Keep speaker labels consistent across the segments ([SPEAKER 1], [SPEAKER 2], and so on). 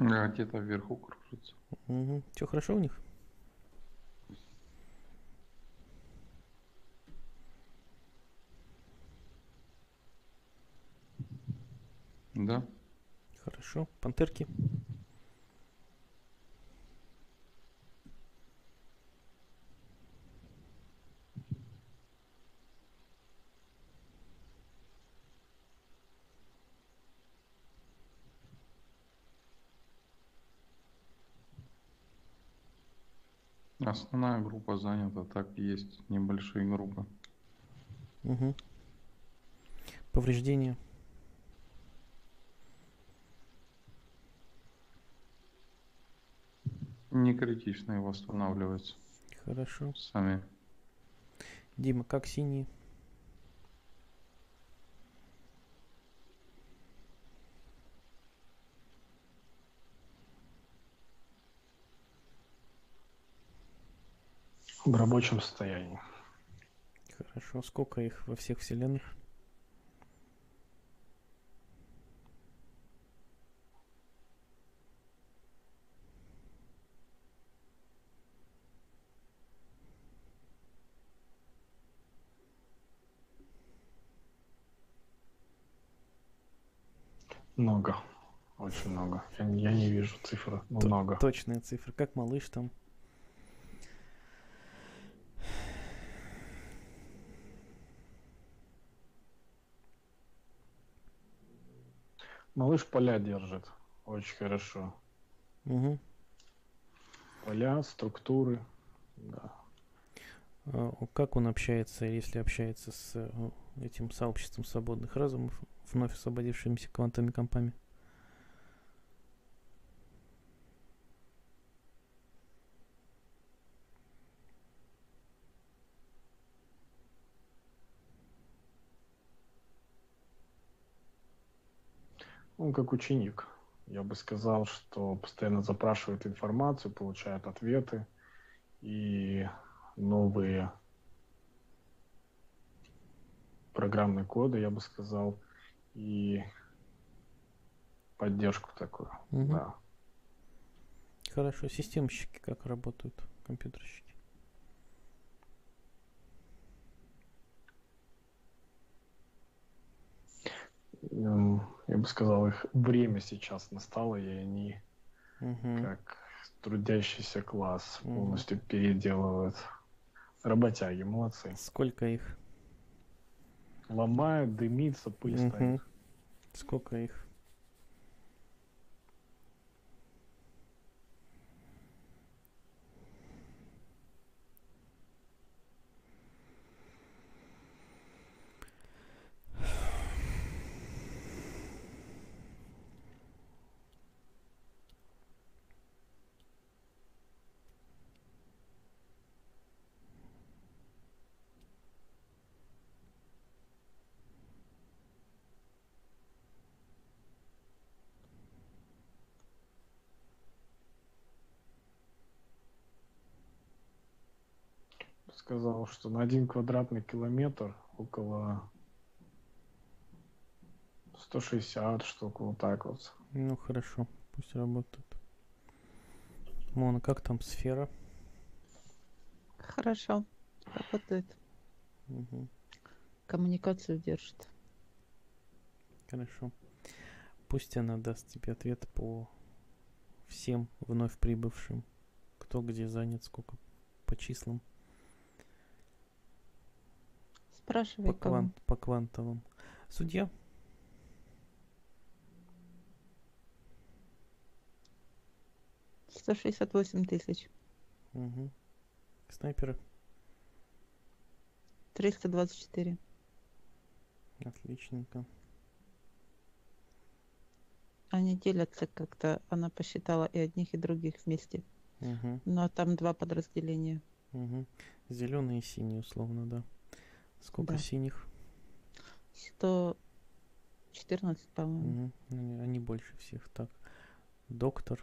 [SPEAKER 1] Где-то вверху кружится.
[SPEAKER 2] Угу. Все хорошо у них?
[SPEAKER 1] Да?
[SPEAKER 2] Хорошо. Пантерки?
[SPEAKER 1] Основная группа занята, так есть небольшие группы.
[SPEAKER 2] Угу. Повреждения?
[SPEAKER 1] Не критичные восстанавливаются
[SPEAKER 2] Хорошо.
[SPEAKER 1] сами.
[SPEAKER 2] Дима, как синие?
[SPEAKER 3] В рабочем состоянии.
[SPEAKER 2] Хорошо. Сколько их во всех вселенных?
[SPEAKER 3] Много. Очень много. Я не вижу цифры, но много.
[SPEAKER 2] Точная цифра. Как малыш там?
[SPEAKER 3] Малыш поля держит. Очень хорошо.
[SPEAKER 2] Угу.
[SPEAKER 3] Поля, структуры. Да.
[SPEAKER 2] Как он общается, если общается с этим сообществом свободных разумов, вновь освободившимися квантовыми компами?
[SPEAKER 3] Он как ученик. Я бы сказал, что постоянно запрашивает информацию, получает ответы и новые программные коды, я бы сказал, и поддержку такую.
[SPEAKER 2] Угу.
[SPEAKER 3] Да.
[SPEAKER 2] Хорошо. Системщики как работают? Компьютерщики?
[SPEAKER 3] Я бы сказал, их время сейчас настало, и они как трудящийся класс полностью переделывают. Работяги, молодцы.
[SPEAKER 2] Сколько их?
[SPEAKER 3] Ломают, дымится, пыль стоит.
[SPEAKER 2] Сколько их?
[SPEAKER 3] Сказал, что на 1 квадратный километр около 160 штук, вот так вот.
[SPEAKER 2] Ну хорошо, пусть работают. Мона, как там сфера?
[SPEAKER 4] Хорошо, работает.
[SPEAKER 2] Угу.
[SPEAKER 4] Коммуникацию держит.
[SPEAKER 2] Хорошо. Пусть она даст тебе ответ по всем вновь прибывшим. Кто где занят, сколько по числам.
[SPEAKER 4] Спрашивай, кого.
[SPEAKER 2] По квантовым. Судья?
[SPEAKER 4] $168 000.
[SPEAKER 2] Угу. Снайперы?
[SPEAKER 4] 324.
[SPEAKER 2] Отличненько.
[SPEAKER 4] Они делятся как-то, она посчитала и одних, и других вместе.
[SPEAKER 2] Угу.
[SPEAKER 4] Но там 2 подразделения.
[SPEAKER 2] Угу. Зеленые и синие, условно, да. Сколько
[SPEAKER 4] Да.
[SPEAKER 2] синих?
[SPEAKER 4] 114, по-моему.
[SPEAKER 2] Угу. Они больше всех. Так. Доктор.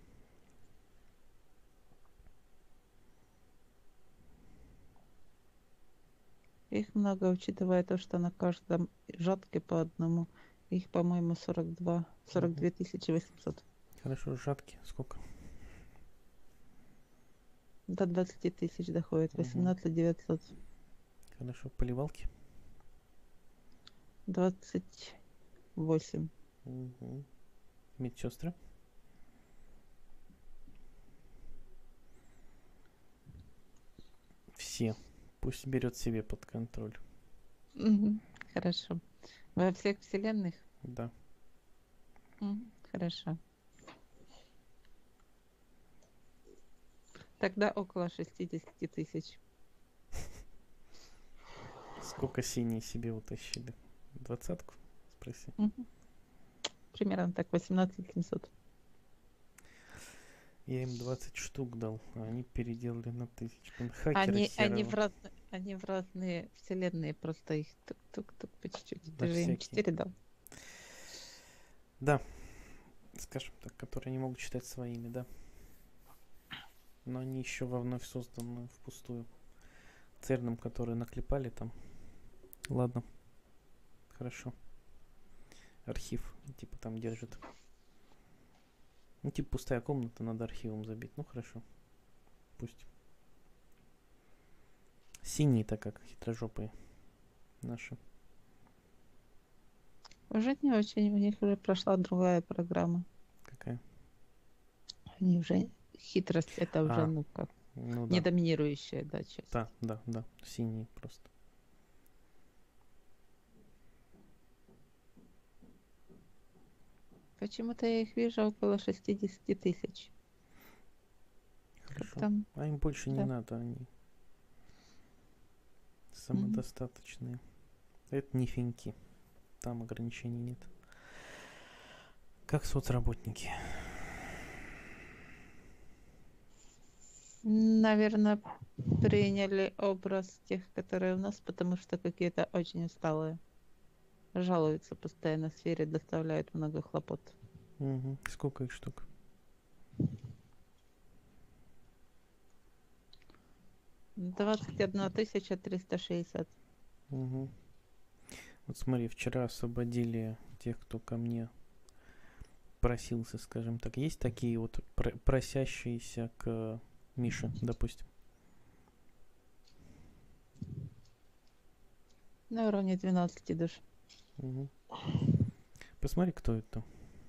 [SPEAKER 4] Их много, учитывая то, что на каждом жатке по одному. Их, по-моему, 42 800.
[SPEAKER 2] Хорошо, жатки сколько?
[SPEAKER 4] До 20 тысяч доходит.
[SPEAKER 2] Мгм.
[SPEAKER 4] 18 900.
[SPEAKER 2] Хорошо, поливалки?
[SPEAKER 4] 28.
[SPEAKER 2] Угу. Медсестры? Все. Пусть берет себе под контроль.
[SPEAKER 4] Мгм. Хорошо. Во всех вселенных?
[SPEAKER 2] Да.
[SPEAKER 4] Хорошо. Тогда около 60 тысяч.
[SPEAKER 2] Сколько синие себе утащили? 20-ку? Спроси.
[SPEAKER 4] Мгм. Примерно так, 18 700.
[SPEAKER 2] Я им 20 штук дал, а они переделали на 1000. Хакеры херово.
[SPEAKER 4] Они в разные вселенные, просто их тук-тук-тук по чуть-чуть.
[SPEAKER 2] Да,
[SPEAKER 4] Ты же им
[SPEAKER 2] всякие.
[SPEAKER 4] 4 дал.
[SPEAKER 2] Да, скажем так, которые не могут считать своими, да. Но они еще во вновь созданную впустую. Церным, которые наклепали там. Ладно, хорошо. Архив, типа там держит. Ну, типа пустая комната, надо архивом забить. Ну, хорошо. Пусть. Синие-то как хитрожопые наши.
[SPEAKER 4] Уже не очень, у них уже прошла другая программа.
[SPEAKER 2] Какая?
[SPEAKER 4] Они уже хитрость, это уже,
[SPEAKER 2] А,
[SPEAKER 4] ну как,
[SPEAKER 2] ну
[SPEAKER 4] не
[SPEAKER 2] да.
[SPEAKER 4] доминирующая, да, часть.
[SPEAKER 2] Да. Синие просто.
[SPEAKER 4] Почему-то я их вижу около 60 тысяч. Как
[SPEAKER 2] Хорошо.
[SPEAKER 4] там?
[SPEAKER 2] А им больше не
[SPEAKER 4] Да.
[SPEAKER 2] надо, они самодостаточные. Это не финки. Там ограничений нет. Как соцработники.
[SPEAKER 4] Наверное, приняли образ тех, которые у нас, потому что какие-то очень усталые. Жалуются постоянно в сфере, доставляют много хлопот.
[SPEAKER 2] Угу. Сколько их штук?
[SPEAKER 4] 21 360.
[SPEAKER 2] Угу. Вот смотри, вчера освободили тех, кто ко мне просился, скажем так. Есть такие вот просящиеся к Мише, допустим.
[SPEAKER 4] На уровне 12 душ.
[SPEAKER 2] Угу. Посмотри, кто это.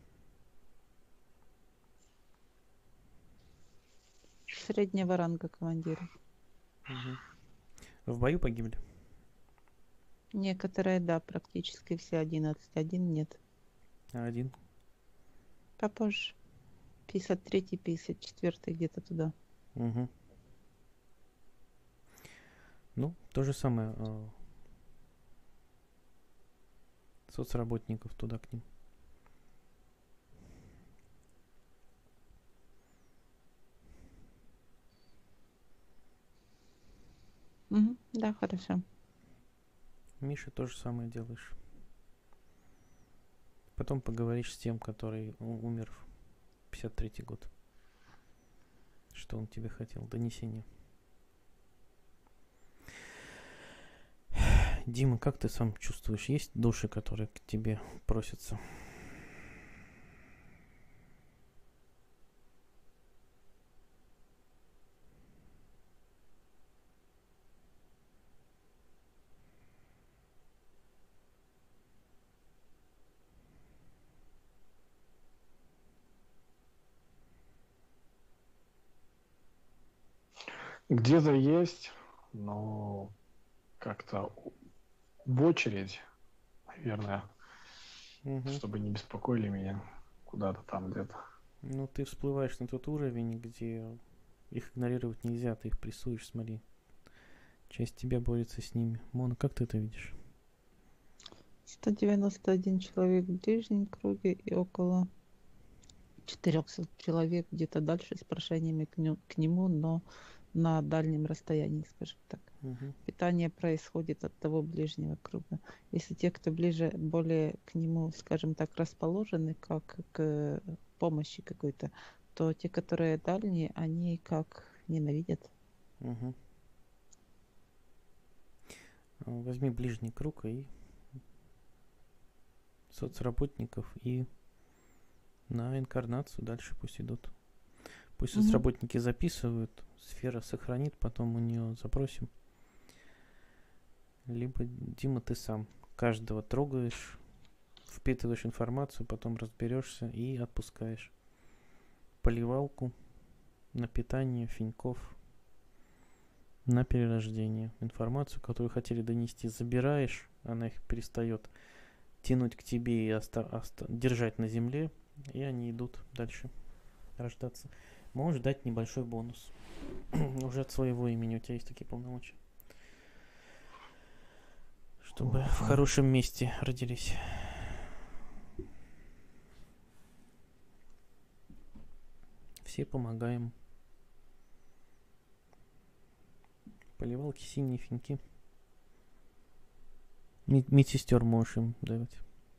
[SPEAKER 4] Среднего ранга командира.
[SPEAKER 2] Угу. В бою погибли?
[SPEAKER 4] Некоторые, да, практически все 11. Один нет.
[SPEAKER 2] А один?
[SPEAKER 4] Попозже. 53-й, 54-й, где-то туда.
[SPEAKER 2] Угу. Ну, то же самое. Соцработников туда к ним.
[SPEAKER 4] Мгм, да, хорошо.
[SPEAKER 2] Мише то же самое делаешь. Потом поговоришь с тем, который умер в 53-й год. Что он тебе хотел? Донесение. Дима, как ты сам чувствуешь? Есть души, которые к тебе просятся?
[SPEAKER 3] Где-то есть, но как-то в очередь, наверное,
[SPEAKER 2] Угу.
[SPEAKER 3] чтобы не беспокоили меня куда-то там где-то.
[SPEAKER 2] Ну, ты всплываешь на тот уровень, где их игнорировать нельзя, ты их прессуешь, смотри. Часть тебя борется с ними. Мона, как ты это видишь?
[SPEAKER 4] 191 человек в ближнем круге и около 400 человек где-то дальше с прошениями к нему, но на дальнем расстоянии, скажем так.
[SPEAKER 2] Угу.
[SPEAKER 4] Питание происходит от того ближнего круга. Если те, кто ближе, более к нему, скажем так, расположены, как к помощи какой-то, то те, которые дальние, они как ненавидят.
[SPEAKER 2] Угу. Возьми ближний круг и соцработников и на инкарнацию дальше пусть идут. Пусть
[SPEAKER 4] Мгм.
[SPEAKER 2] соцработники записывают, сфера сохранит, потом у нее запросим. Либо, Дима, ты сам каждого трогаешь, впитываешь информацию, потом разберешься и отпускаешь. Поливалку, на питание, финьков, на перерождение. Информацию, которую хотели донести, забираешь, она их перестает тянуть к тебе и держать на земле, и они идут дальше рождаться. Можешь дать небольшой бонус. Уже от своего имени у тебя есть такие полномочия. Чтобы в хорошем месте родились. Все помогаем. Поливалки, синие финьки. Медсестер можешь им давать.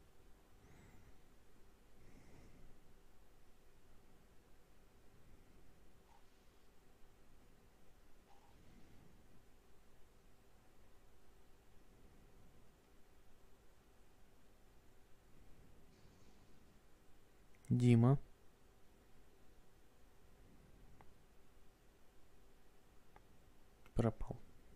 [SPEAKER 2] Дима. Пропал.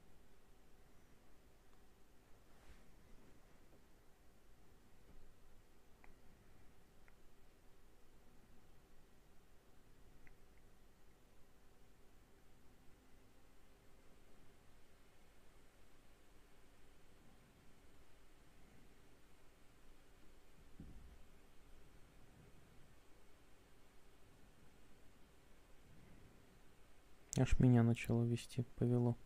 [SPEAKER 2] Аж меня начало вести, повело.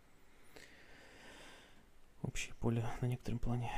[SPEAKER 2] Общее поле на некотором плане.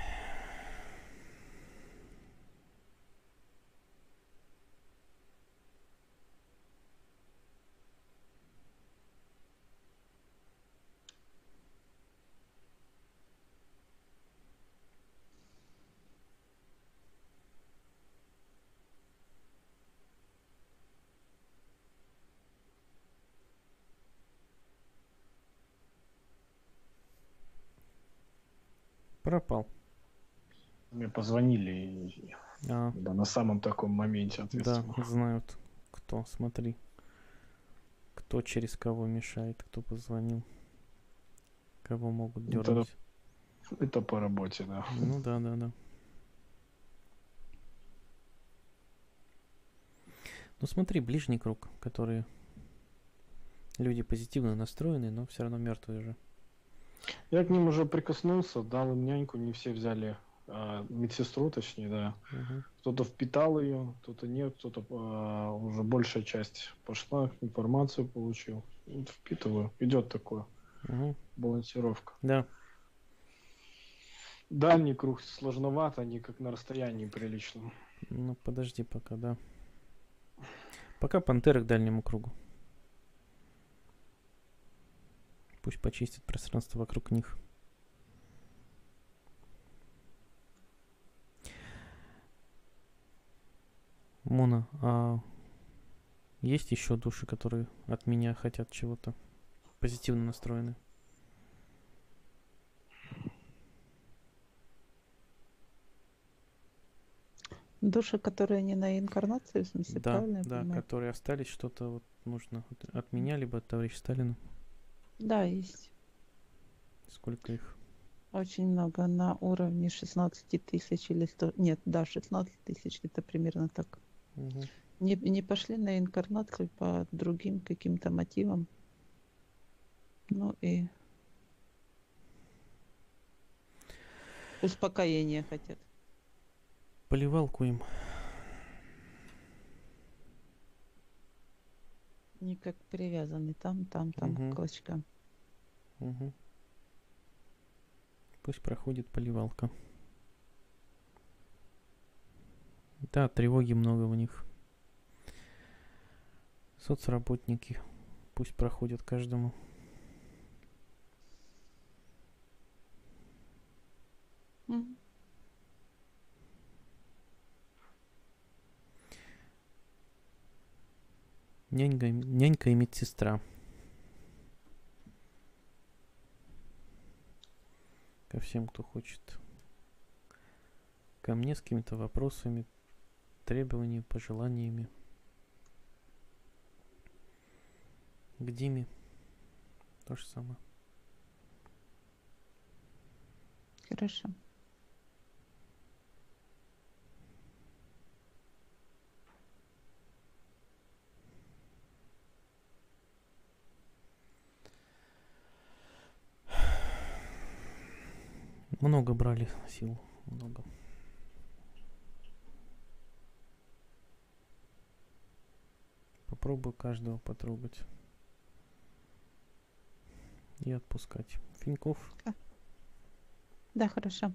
[SPEAKER 2] Пропал.
[SPEAKER 3] Мне позвонили и
[SPEAKER 2] А,
[SPEAKER 3] да, на самом таком моменте
[SPEAKER 2] да,
[SPEAKER 3] ответственно.
[SPEAKER 2] знают кто. Смотри. Кто через кого мешает, кто позвонил. Кого могут дернуть.
[SPEAKER 3] Это по работе, да.
[SPEAKER 2] Ну да, да, да. Ну смотри, ближний круг, которые люди позитивно настроены, но все равно мертвые же.
[SPEAKER 3] Я к ним уже прикоснулся, дал им няньку, не все взяли медсестру, точнее, да.
[SPEAKER 2] Угу.
[SPEAKER 3] Кто-то впитал ее, кто-то нет, кто-то уже большая часть пошла, информацию получил. Вот впитываю. Идет такое.
[SPEAKER 2] Угу.
[SPEAKER 3] Балансировка.
[SPEAKER 2] Да.
[SPEAKER 3] Дальний круг сложновато, они как на расстоянии приличном.
[SPEAKER 2] Ну подожди пока, да. Пока пантеры к дальнему кругу. Пусть почистят пространство вокруг них. Мона, а есть еще души, которые от меня хотят чего-то позитивно настроены?
[SPEAKER 4] Души, которые не на инкарнации, в смысле,
[SPEAKER 2] Да,
[SPEAKER 4] правильно я
[SPEAKER 2] да,
[SPEAKER 4] понимаю?
[SPEAKER 2] которые остались, что-то вот нужно от меня, либо от товарища Сталина.
[SPEAKER 4] Да, есть.
[SPEAKER 2] Сколько их?
[SPEAKER 4] Очень много на уровне 16 тысяч или 100... Нет, да, 16 тысяч, это примерно так.
[SPEAKER 2] Угу.
[SPEAKER 4] Не пошли на инкарнацию по другим каким-то мотивам. Ну и успокоения хотят.
[SPEAKER 2] Поливалку им.
[SPEAKER 4] Не как привязаны там
[SPEAKER 2] Мгм.
[SPEAKER 4] к клочкам.
[SPEAKER 2] Угу. Пусть проходит поливалка. Да, тревоги много у них. Соцработники. Пусть проходят каждому.
[SPEAKER 4] Мгм.
[SPEAKER 2] Нянька и медсестра. Ко всем, кто хочет ко мне с какими-то вопросами, требованиями, пожеланиями. К Диме то же самое.
[SPEAKER 4] Хорошо.
[SPEAKER 2] Много брали сил, много. Попробую каждого потрогать и отпускать. Финьков.
[SPEAKER 4] Да, хорошо.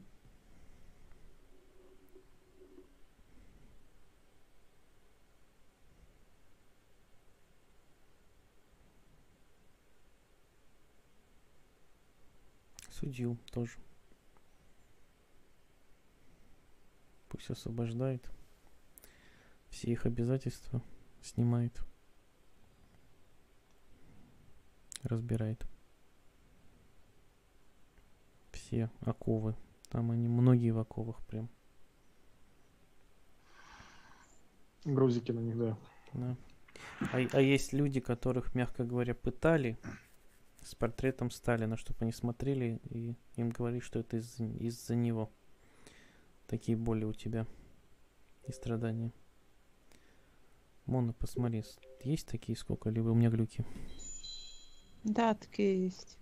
[SPEAKER 2] Судью тоже. Пусть освобождает. Все их обязательства снимает. Разбирает. Все оковы. Там они многие в оковах прям.
[SPEAKER 3] Грузики на них, да.
[SPEAKER 2] Да. А есть люди, которых, мягко говоря, пытали с портретом Сталина, чтобы они смотрели и им говорили, что это из-за него. Такие боли у тебя и страдания. Мона, посмотри, есть такие сколько-либо у меня глюки?
[SPEAKER 4] Да, такие есть.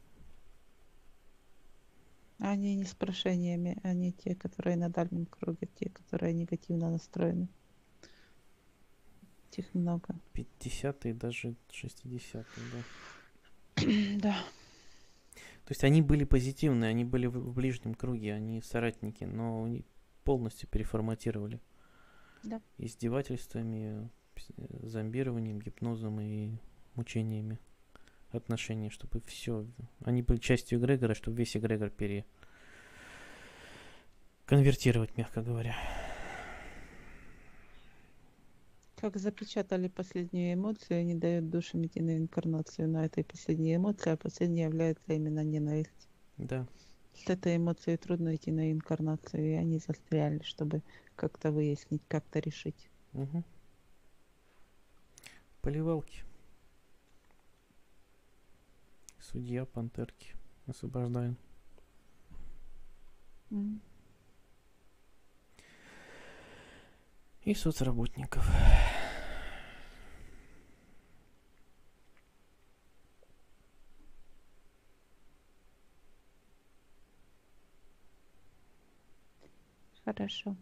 [SPEAKER 4] Они не с прошениями, они те, которые на дальнем круге, те, которые негативно настроены. Их много.
[SPEAKER 2] 50-е, даже 60-е, да.
[SPEAKER 4] Да.
[SPEAKER 2] То есть они были позитивные, они были в ближнем круге, они соратники, но они полностью переформатировали.
[SPEAKER 4] Да.
[SPEAKER 2] Издевательствами, зомбированием, гипнозом и мучениями отношений, чтобы все... Они были частью эгрегора, чтобы весь эгрегор конвертировать, мягко говоря.
[SPEAKER 4] Как запечатали последнюю эмоцию, не дают душам идти на инкарнацию на этой последней эмоции, а последней является именно ненависть.
[SPEAKER 2] Да.
[SPEAKER 4] С этой эмоцией трудно идти на инкарнацию, и они застряли, чтобы как-то выяснить, как-то решить.
[SPEAKER 2] Угу. Поливалки. Судья, пантерки. Освобождаем. И соцработников.
[SPEAKER 4] Хорошо.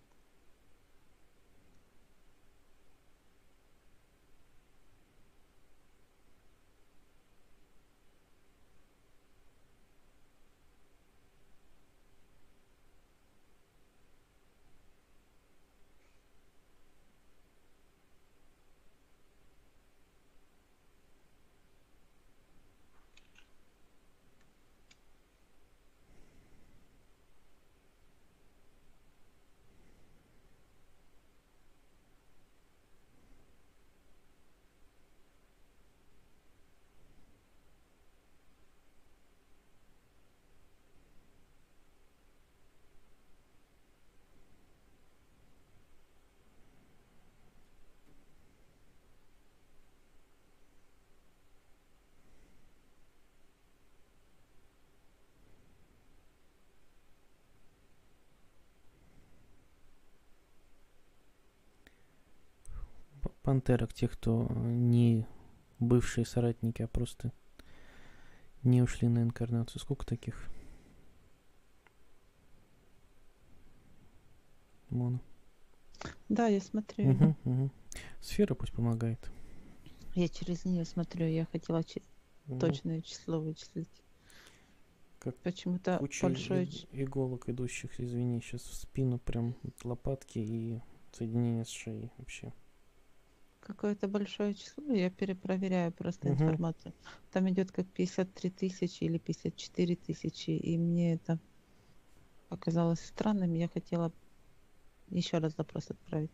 [SPEAKER 2] Пантерок, тех, кто не бывшие соратники, а просто не ушли на инкарнацию. Сколько таких? Мона.
[SPEAKER 4] Да, я смотрю.
[SPEAKER 2] Угу, угу. Сфера пусть помогает.
[SPEAKER 4] Я через нее смотрю. Я хотела точное число вычислить.
[SPEAKER 2] Как
[SPEAKER 4] почему-то
[SPEAKER 2] куча
[SPEAKER 4] большое...
[SPEAKER 2] иголок, идущих, извини, сейчас в спину прям от лопатки и соединение с шеей вообще.
[SPEAKER 4] Какое-то большое число, я перепроверяю просто информацию. Там идет как 53 тысячи или 54 тысячи, и мне это показалось странным. Я хотела еще раз запрос отправить.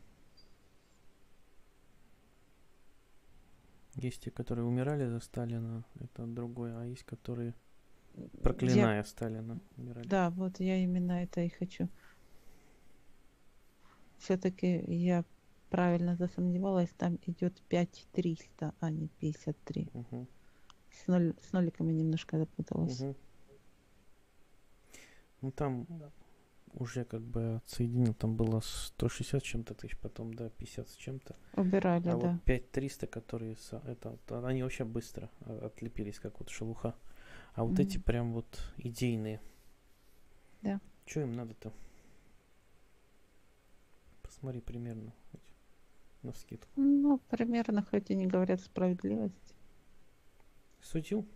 [SPEAKER 2] Есть те, которые умирали за Сталина, это другое, а есть, которые, проклиная Сталина, умирали.
[SPEAKER 4] Да, вот я именно это и хочу. Все-таки я правильно засомневалась, там идет 5300, а не 53.
[SPEAKER 2] Мгм.
[SPEAKER 4] С ноликами немножко запуталась.
[SPEAKER 2] Мгм. Ну там уже как бы отсоединил, там было 160 с чем-то тысяч, потом, да, 50 с чем-то.
[SPEAKER 4] Убирали,
[SPEAKER 2] А вот
[SPEAKER 4] да.
[SPEAKER 2] 5300, которые, они вообще быстро отлепились, как вот шелуха. А вот эти
[SPEAKER 4] Мгм.
[SPEAKER 2] прям вот идейные.
[SPEAKER 4] Да.
[SPEAKER 2] Что им надо-то? Посмотри примерно, хоть навскидку.
[SPEAKER 4] Ну, примерно, хоть и не говорят справедливость.
[SPEAKER 2] Судью?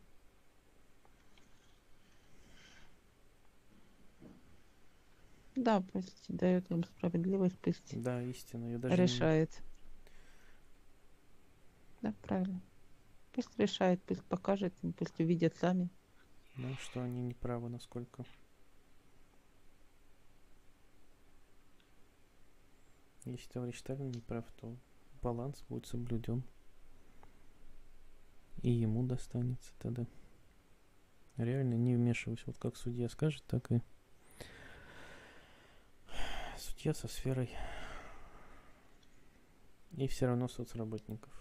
[SPEAKER 4] Да, пусть дает им справедливость, пусть
[SPEAKER 2] Да, истина. Я даже не...
[SPEAKER 4] решает. Да, правильно. Пусть решает, пусть покажет им, пусть увидят сами.
[SPEAKER 2] Да, что они не правы, насколько. Если товарищ Сталин не прав, то баланс будет соблюден. И ему достанется тогда. Реально не вмешиваюсь. Вот как судья скажет, так и судья со сферой. И все равно соцработников.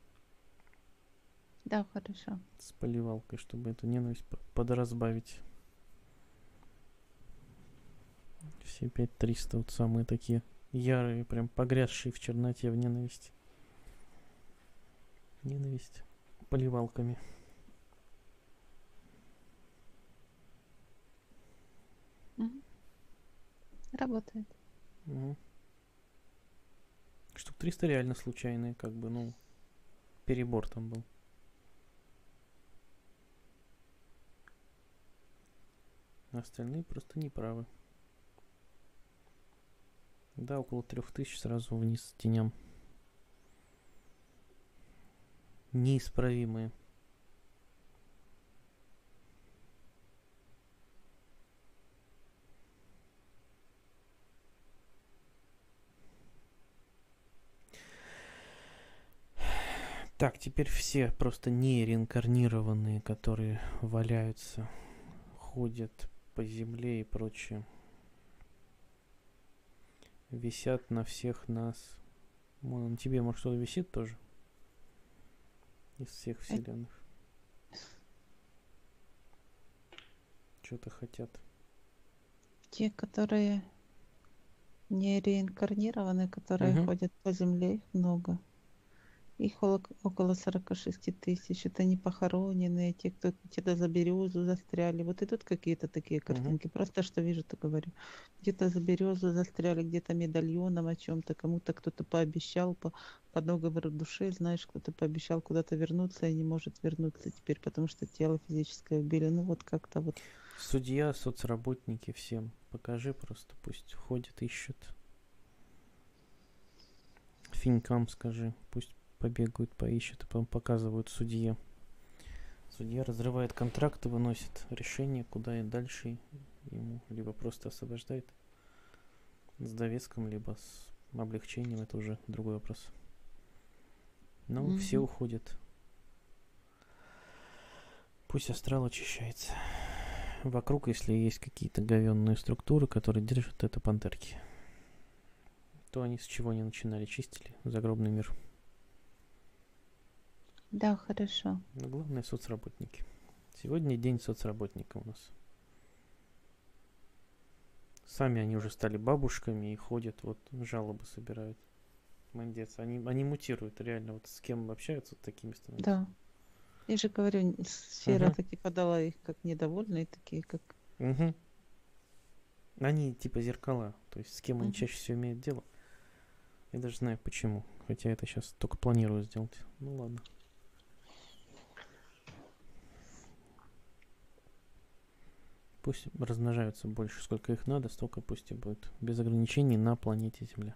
[SPEAKER 4] Да, хорошо.
[SPEAKER 2] С поливалкой, чтобы эту ненависть подразбавить. Все 5300 вот самые такие ярые, прям погрязшие в черноте, в ненависти. Ненависть поливалками.
[SPEAKER 4] Мгм. Работает.
[SPEAKER 2] Угу. Штук 300 реально случайные, как бы, ну, перебор там был. А остальные просто неправы. Да, около 3000 сразу вниз теням. Неисправимые. Так, теперь все просто не реинкарнированные, которые валяются, ходят по земле и прочее, висят на всех нас. Вон, на тебе, может, что-то висит тоже? Из всех вселенных. Что-то хотят.
[SPEAKER 4] Те, которые не реинкарнированы, которые
[SPEAKER 2] Угу.
[SPEAKER 4] ходят по земле, их много. Их около 46 тысяч. Это не похороненные, те, кто где-то за березу застряли. Вот и тут какие-то такие
[SPEAKER 2] Угу.
[SPEAKER 4] картинки. Просто что вижу, то говорю. Где-то за березу застряли, где-то медальоном о чем-то. Кому-то кто-то пообещал по договору души, знаешь, кто-то пообещал куда-то вернуться и не может вернуться теперь, потому что тело физическое убили. Ну вот как-то вот.
[SPEAKER 2] Судья, соцработники, всем. Покажи просто, пусть ходят, ищут. Финькам скажи, пусть побегают, поищут, и потом показывают судье. Судья разрывает контракт и выносит решение, куда и дальше ему либо просто освобождает с довеском, либо с облегчением, это уже другой вопрос. Но все
[SPEAKER 4] Мгм.
[SPEAKER 2] уходят. Пусть астрал очищается. Вокруг, если есть какие-то говенные структуры, которые держат это пантерки, то они с чего не начинали, чистили загробный мир.
[SPEAKER 4] Да, хорошо.
[SPEAKER 2] Но главное соцработники. Сегодня день соцработника у нас. Сами они уже стали бабушками и ходят, вот жалобы собирают. Молодец. Они мутируют, реально. Вот с кем общаются, вот такими становятся.
[SPEAKER 4] Да. Я же говорю, сфера
[SPEAKER 2] Угу.
[SPEAKER 4] таки подала их как недовольные, такие как...
[SPEAKER 2] Угу. Они типа зеркала. То есть с кем они
[SPEAKER 4] Мгм.
[SPEAKER 2] чаще всего имеют дело. Я даже знаю почему. Хотя это сейчас только планирую сделать. Ну ладно. Пусть размножаются больше, сколько их надо, столько пусть и будет. Без ограничений на планете Земля.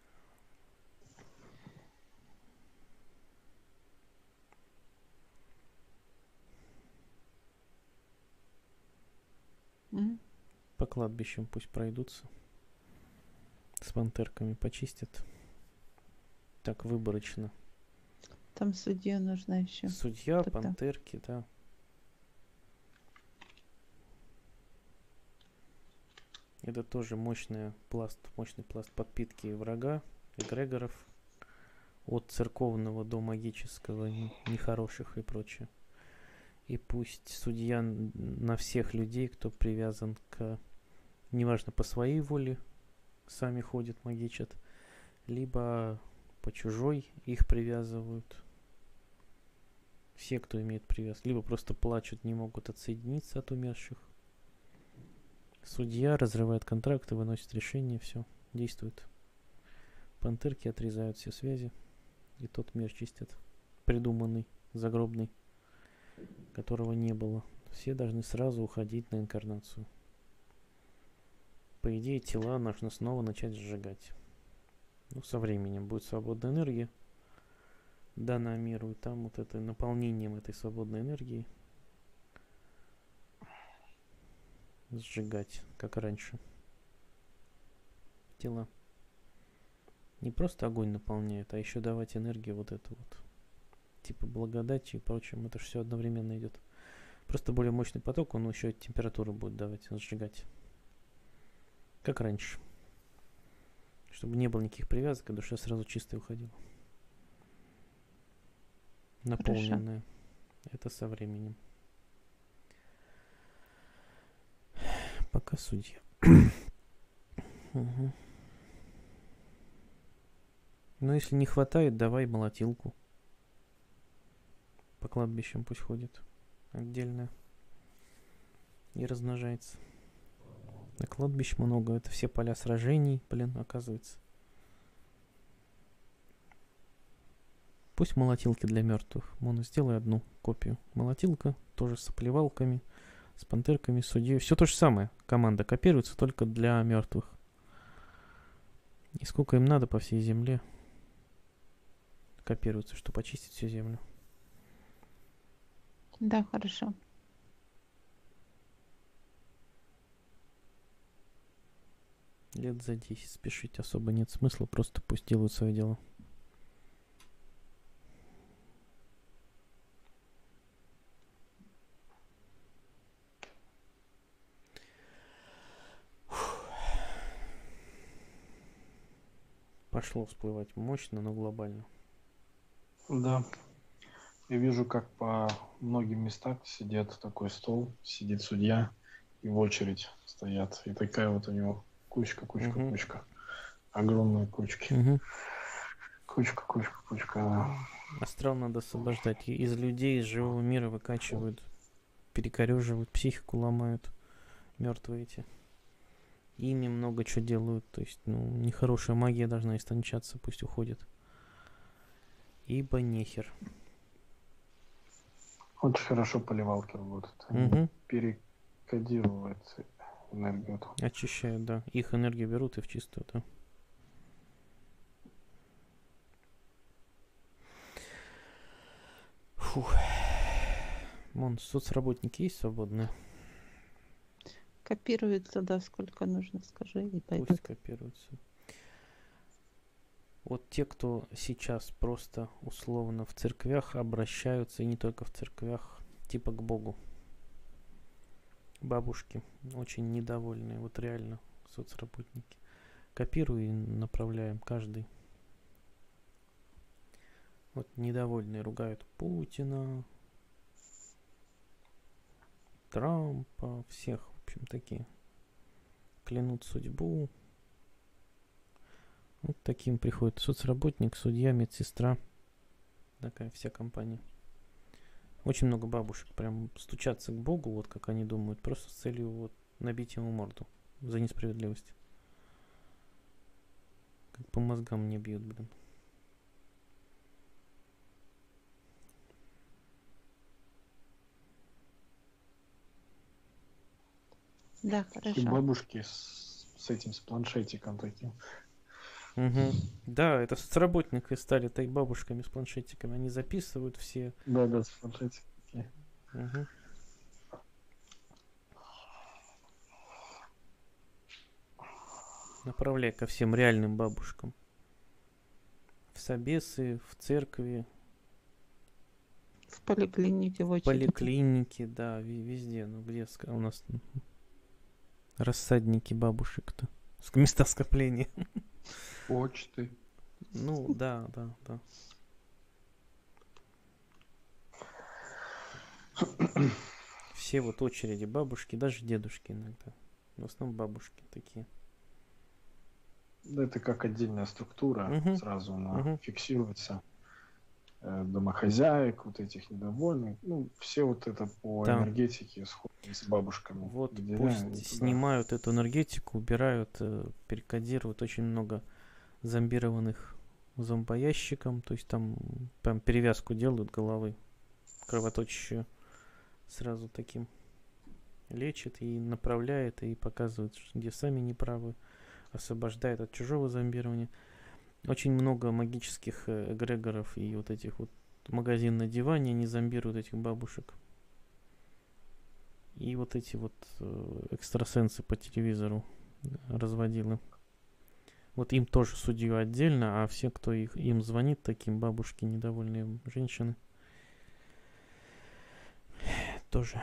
[SPEAKER 4] Мгм.
[SPEAKER 2] По кладбищам пусть пройдутся. С пантерками почистят. Так выборочно.
[SPEAKER 4] Там судья нужна еще.
[SPEAKER 2] Судья,
[SPEAKER 4] Тогда.
[SPEAKER 2] пантерки, да. Это тоже мощный пласт подпитки врага, эгрегоров, от церковного до магического, нехороших и прочее. И пусть судья на всех людей, кто привязан к, неважно, по своей воле, сами ходят, магичат, либо по чужой их привязывают. Все, кто имеет привязку, либо просто плачут, не могут отсоединиться от умерших. Судья разрывает контракты, выносит решение, все, действует. Пантерки отрезают все связи, и тот мир чистят. Придуманный, загробный, которого не было. Все должны сразу уходить на инкарнацию. По идее, тела нужно снова начать сжигать. Ну, со временем будет свободная энергия, дана миру, и там вот это наполнением этой свободной энергии сжигать, как раньше. Тела. Не просто огонь наполняет, а еще давать энергию вот эту вот. Типа благодати и прочим. Это же все одновременно идет. Просто более мощный поток, он еще и температуру будет давать, сжигать. Как раньше. Чтобы не было никаких привязок, а душа сразу чистая уходила. Наполненная. Это со временем. Пока судья. Угу. Но если не хватает, давай молотилку. По кладбищам пусть ходит. Отдельно. И размножается. На кладбищ много. Это все поля сражений, блин, оказывается. Пусть молотилки для мертвых. Можно сделай одну копию. Молотилка, тоже с оплевалками, с пантерками, судьей. Все то же самое. Команда копируется только для мертвых. И сколько им надо по всей земле. Копируется, чтобы очистить всю землю.
[SPEAKER 4] Да, хорошо.
[SPEAKER 2] Лет за 10 спешить особо нет смысла. Просто пусть делают свое дело. Пошло всплывать мощно, но глобально.
[SPEAKER 3] Да. Я вижу, как по многим местам сидит такой стол, сидит судья, и в очередь стоят. И такая вот у него кучка. Огромные кучки. Кучка.
[SPEAKER 2] Астрал надо освобождать. И из людей, из живого мира выкачивают, перекореживают, психику ломают. Мертвые эти. Ими много чего делают. То есть, нехорошая магия должна истончаться, пусть уходит. Ибо нехер.
[SPEAKER 3] Очень хорошо поливалки работают. Они перекодируют энергию.
[SPEAKER 2] Очищают, да. Их энергию берут и в чистую, да. Фух. Вон, соцработники есть свободные?
[SPEAKER 4] Копируется, да, сколько нужно, скажи, и пойдут.
[SPEAKER 2] Пусть копируются. Вот те, кто сейчас просто условно в церквях обращаются, и не только в церквях, типа к Богу. Бабушки очень недовольные, вот реально, соцработники. Копируем и направляем каждый. Вот недовольные ругают Путина, Трампа, всех, в общем, такие. Клянут судьбу. Вот таким приходит соцработник, судья, медсестра. Такая вся компания. Очень много бабушек прям стучатся к Богу, вот как они думают, просто с целью вот набить ему морду за несправедливость. Как по мозгам мне бьют, блин.
[SPEAKER 4] Да,
[SPEAKER 3] И
[SPEAKER 4] хорошо.
[SPEAKER 3] бабушки с планшетиком таким.
[SPEAKER 2] Да, это соцработники стали так бабушками с планшетиками. Они записывают все.
[SPEAKER 3] Да, с планшетиком.
[SPEAKER 2] Направляй ко всем реальным бабушкам. В собесы, в церкви,
[SPEAKER 4] В поликлинике в
[SPEAKER 2] в
[SPEAKER 4] очереди.
[SPEAKER 2] поликлинике, да, везде. Ну, где у нас Рассадники бабушек-то. Места скопления.
[SPEAKER 1] Почты.
[SPEAKER 2] Ну, да, да, да. Все вот очереди бабушки, даже дедушки иногда. В основном бабушки такие.
[SPEAKER 3] Да, это как отдельная структура,
[SPEAKER 2] Мгм,
[SPEAKER 3] сразу она
[SPEAKER 2] мгм.
[SPEAKER 3] фиксируется. Домохозяек, вот этих недовольных. Ну, все вот это по
[SPEAKER 2] Да.
[SPEAKER 3] энергетике сходно с бабушками.
[SPEAKER 2] Вот
[SPEAKER 3] Выделяем и
[SPEAKER 2] пусть
[SPEAKER 3] туда.
[SPEAKER 2] снимают эту энергетику, убирают, перекодируют очень много зомбированных зомбоящиком, то есть там прям перевязку делают головы кровоточащую, сразу таким лечит и направляет, и показывает, где сами неправы, освобождает от чужого зомбирования. Очень много магических эгрегоров и вот этих вот магазин на диване, они зомбируют этих бабушек. И вот эти вот экстрасенсы по телевизору разводилы. Вот им тоже судью отдельно, а все, кто им звонит, таким бабушки, недовольные женщины, тоже.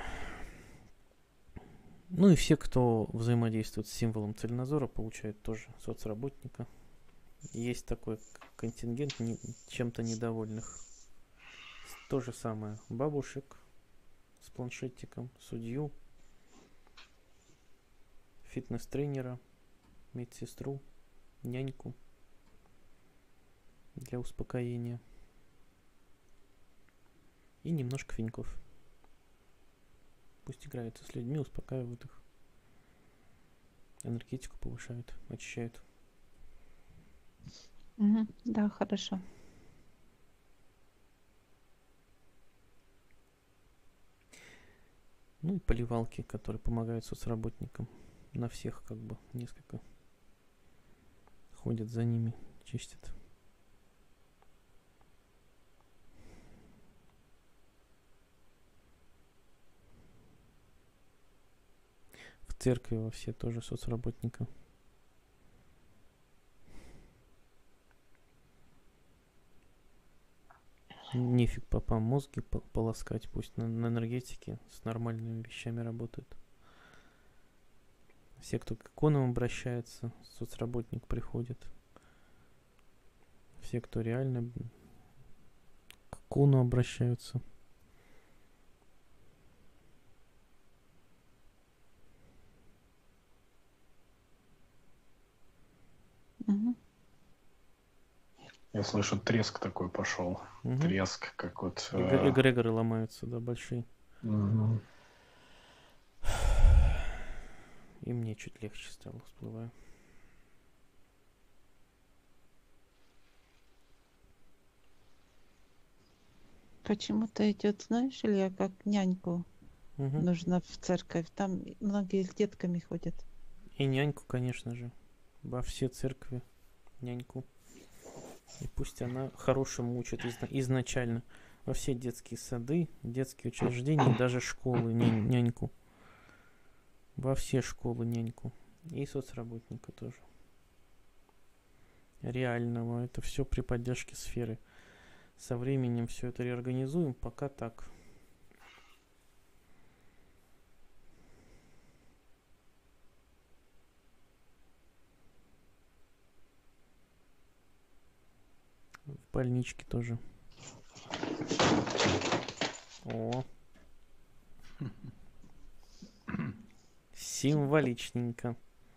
[SPEAKER 2] Ну и все, кто взаимодействует с символом Цельнозора, получают тоже соцработника. Есть такой контингент чем-то недовольных. То же самое. Бабушек с планшетиком, судью, фитнес-тренера, медсестру, няньку для успокоения. И немножко финьков. Пусть играются с людьми, успокаивают их. Энергетику повышают, очищают.
[SPEAKER 4] Мгм. Да, хорошо.
[SPEAKER 2] Ну и поливалки, которые помогают соцработникам. На всех как бы несколько ходят за ними, чистят. В церкви во все тоже соцработника. Нефиг попам мозги полоскать, пусть на энергетике с нормальными вещами работают. Все, кто к иконам обращается, соцработник приходит. Все, кто реально к икону обращаются.
[SPEAKER 4] Мгм.
[SPEAKER 3] Я слышу, треск такой пошел.
[SPEAKER 2] Угу.
[SPEAKER 3] Треск, как вот...
[SPEAKER 2] Эгрегоры ломаются, да, большие.
[SPEAKER 3] Мгм.
[SPEAKER 2] И мне чуть легче стало, всплываю.
[SPEAKER 4] Почему-то идет, знаешь, Илья, как няньку
[SPEAKER 2] Угу.
[SPEAKER 4] нужно в церковь. Там многие с детками ходят.
[SPEAKER 2] И няньку, конечно же. Во все церкви няньку. И пусть она хорошему учит изначально. Во все детские сады, детские учреждения, даже школы няньку. Во все школы няньку. И соцработника тоже. Реального. Это все при поддержке сферы. Со временем все это реорганизуем, пока так. В больничке тоже. О. Символичненько.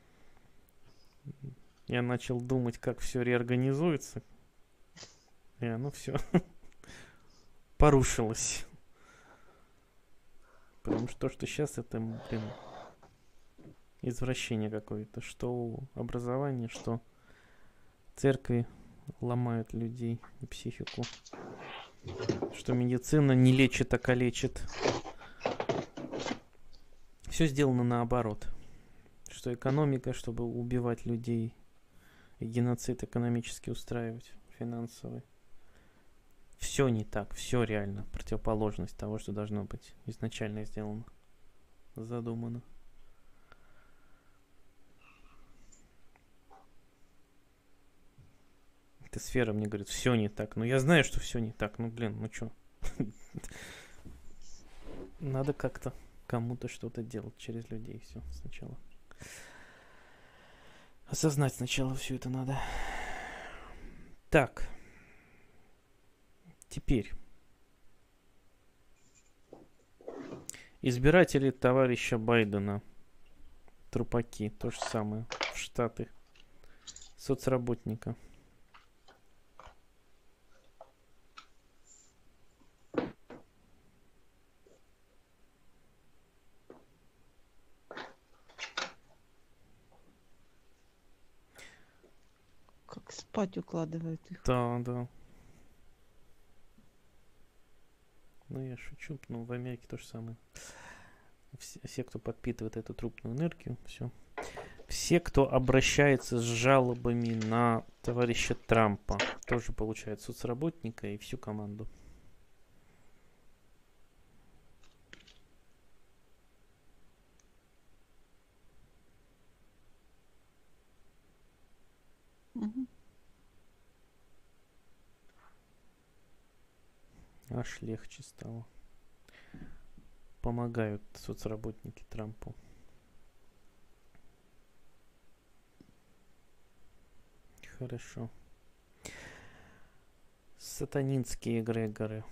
[SPEAKER 2] Я начал думать, как все реорганизуется. И оно все порушилось. Потому что то, что сейчас, это, блин, извращение какое-то. Что образование, что церкви ломают людей и психику. Что медицина не лечит, а калечит. Все сделано наоборот. Что экономика, чтобы убивать людей. И геноцид экономически устраивать, финансовый. Все не так, все реально противоположность того, что должно быть изначально сделано, задумано. Эта сфера мне говорит, все не так. Ну я знаю, что все не так. Ну блин, ну чё? Надо как-то кому-то что-то делать через людей все сначала. Осознать сначала все это надо. Так, теперь. Избиратели товарища Байдена. Трупаки. То же самое. В Штаты. Соцработника.
[SPEAKER 4] Как спать укладывают их.
[SPEAKER 2] Да, да. Ну, я шучу. Ну, в Америке то же самое. Все, кто подпитывает эту трупную энергию, все. Все, кто обращается с жалобами на товарища Трампа, тоже получают соцработника и всю команду.
[SPEAKER 4] Мгм.
[SPEAKER 2] Аж легче стало. Помогают соцработники Трампу. Хорошо. Сатанинские эгрегоры.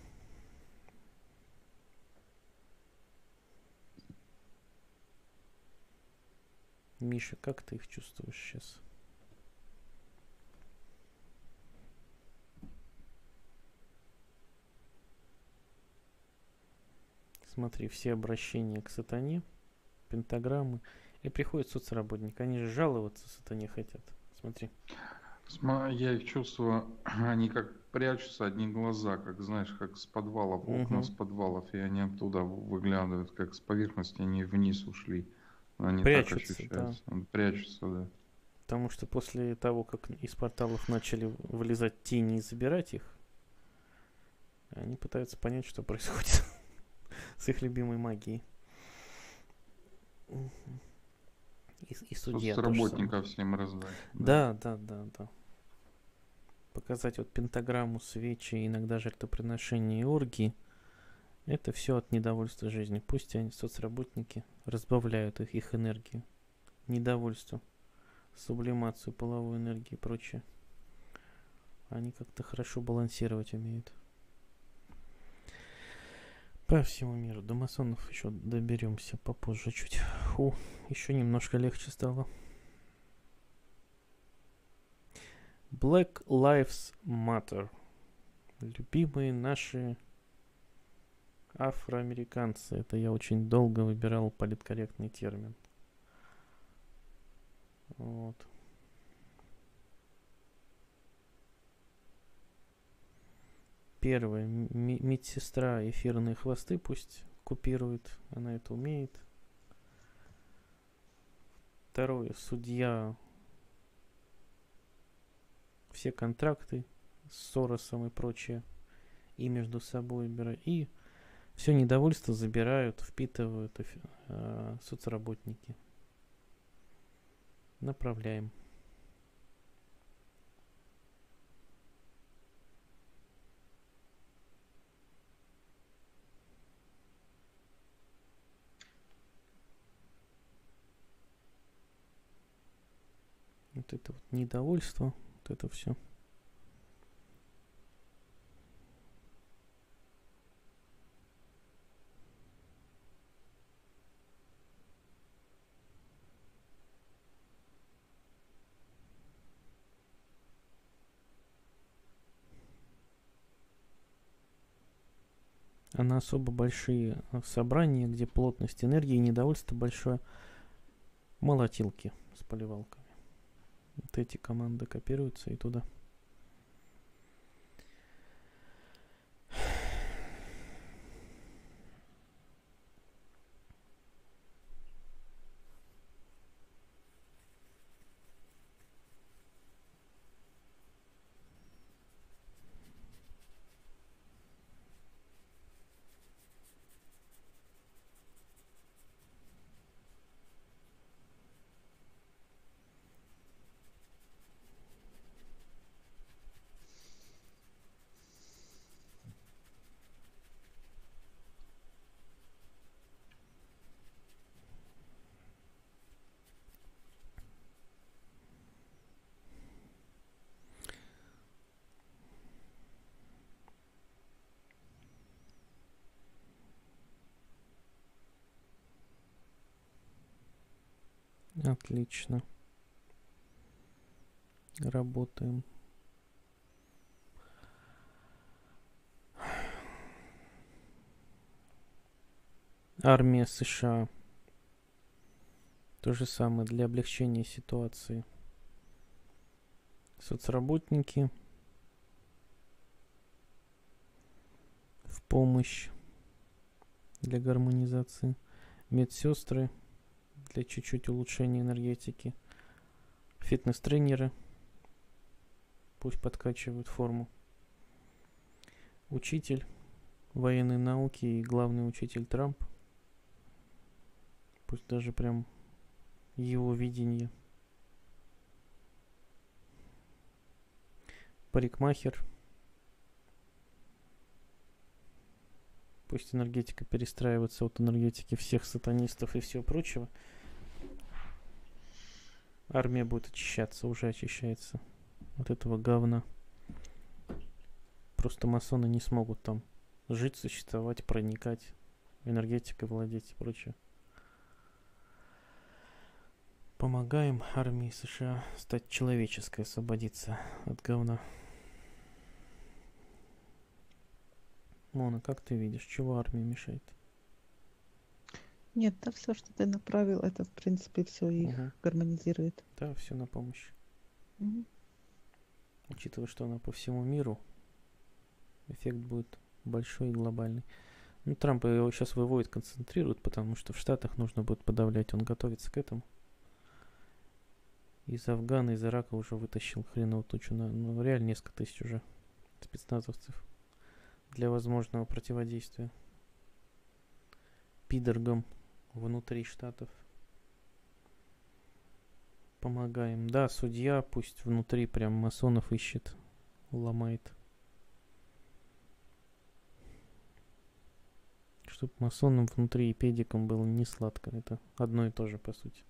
[SPEAKER 2] Миша, как ты их чувствуешь сейчас? Смотри, все обращения к сатане, пентаграммы, и приходит соцработник. Они же жаловаться сатане хотят. Смотри.
[SPEAKER 1] Я их чувствую, они как прячутся, одни глаза, как, знаешь, как с подвалов, окна с подвалов, и они оттуда выглядывают, как с поверхности они вниз ушли. Они так
[SPEAKER 2] Прячутся, да.
[SPEAKER 1] ощущаются. Прячутся, да.
[SPEAKER 2] Потому что после того, как из порталов начали вылезать тени и забирать их, они пытаются понять, что происходит с их любимой магией. И судья тоже самое.
[SPEAKER 1] Соцработников всем раздать.
[SPEAKER 2] Да. Показать вот пентаграмму, свечи, иногда жертвоприношения и оргии. Это все от недовольства жизнью. Пусть они, соцработники, разбавляют их энергию. Недовольство, сублимацию, половую энергию и прочее. Они как-то хорошо балансировать умеют. По всему миру. До масонов еще доберемся попозже чуть. Фу, еще немножко легче стало. Black Lives Matter. Любимые наши афроамериканцы. Это я очень долго выбирал политкорректный термин. Вот. Первое. Медсестра эфирные хвосты пусть купирует. Она это умеет. Второе. Судья все контракты с Соросом и прочее. И между собой убирают. И все недовольство забирают, впитывают соцработники. Направляем. Вот это вот недовольство, вот это все. А на особо большие собрания, где плотность энергии и недовольство большое, молотилки с поливалками. Вот эти команды копируются и туда. Отлично. Работаем. Армия США. То же самое для облегчения ситуации. Соцработники в помощь для гармонизации. Медсестры для чуть-чуть улучшения энергетики. Фитнес-тренеры пусть подкачивают форму. Учитель военной науки и главный учитель Трамп. Пусть даже прям его видение. Парикмахер. Пусть энергетика перестраивается от энергетики всех сатанистов и всего прочего. Армия будет очищаться, уже очищается от этого говна. Просто масоны не смогут там жить, существовать, проникать, энергетикой владеть и прочее. Помогаем армии США стать человеческой, освободиться от говна. Мона, как ты видишь, чего армии мешает?
[SPEAKER 4] Нет, да, все, что ты направил, это, в принципе, все их гармонизирует.
[SPEAKER 2] Да, все на помощь.
[SPEAKER 4] Мгм.
[SPEAKER 2] Учитывая, что она по всему миру, эффект будет большой и глобальный. Ну, Трамп его сейчас выводит, концентрирует, потому что в Штатах нужно будет подавлять. Он готовится к этому. Из Афгана, из Ирака уже вытащил хреновую тучу. Ну, реально несколько тысяч уже спецназовцев для возможного противодействия пидоргам внутри штатов. Помогаем. Да, судья пусть внутри прям масонов ищет, ломает. Чтоб масонам внутри и педикам было не сладко. Это одно и то же, по сути.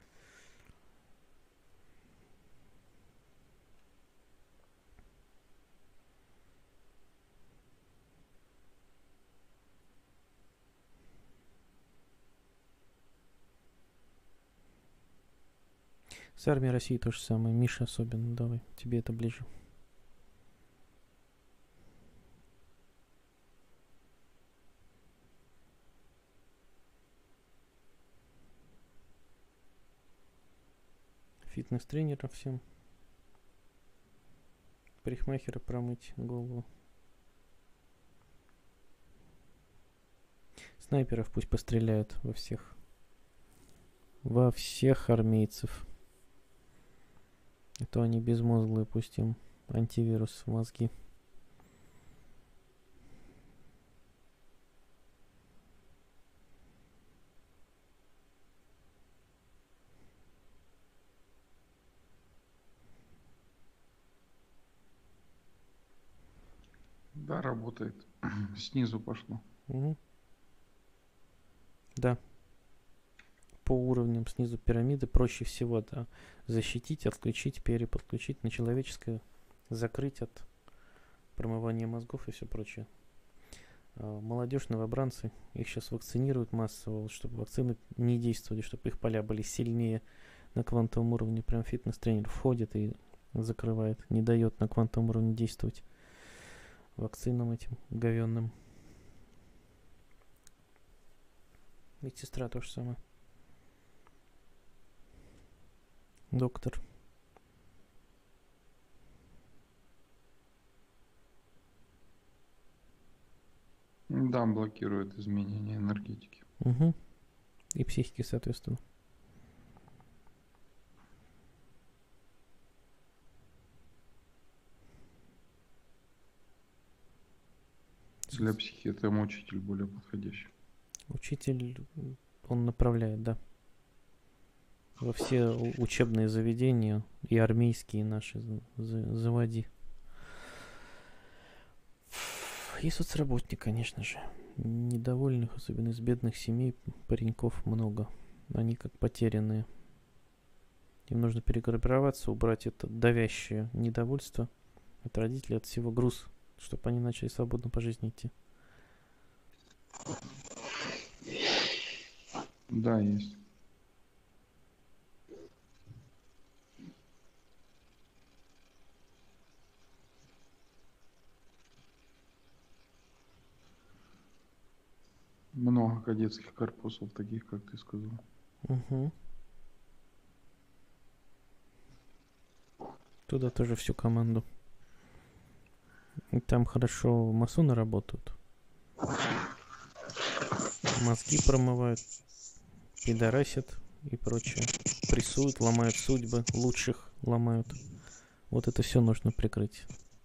[SPEAKER 2] С армией России то же самое. Миша особенно, давай, тебе это ближе. Фитнес-тренеров всем. Парикмахера промыть голову. Снайперов пусть постреляют во всех. Во всех армейцев. А то они безмозглые, пусть им антивирус в мозги.
[SPEAKER 1] Да, работает. Снизу пошло.
[SPEAKER 2] Угу. Да. По уровням снизу пирамиды проще всего, да, защитить, отключить, переподключить на человеческое, закрыть от промывания мозгов и все прочее. Молодежь, новобранцы, их сейчас вакцинируют массово, чтобы вакцины не действовали, чтобы их поля были сильнее на квантовом уровне. Прям фитнес-тренер входит и закрывает, не дает на квантовом уровне действовать вакцинам этим говенным. Медсестра то же самое. Доктор.
[SPEAKER 1] Да, блокирует изменение энергетики.
[SPEAKER 2] Угу. И психики, соответственно.
[SPEAKER 1] Для психики это учитель более подходящий.
[SPEAKER 2] Учитель, он направляет, да. Во все учебные заведения, и армейские наши, заводи. И соцработник, конечно же. Недовольных, особенно из бедных семей, пареньков много. Они как потерянные. Им нужно перегруппироваться, убрать это давящее недовольство от родителей, от всего груз, чтобы они начали свободно по жизни идти.
[SPEAKER 1] Да, есть. кадетских корпусов, таких, как ты сказал.
[SPEAKER 2] Угу. Туда тоже всю команду. И там хорошо масоны работают. Мозги промывают, пидорасят и прочее. Прессуют, ломают судьбы, лучших ломают. Вот это все нужно прикрыть.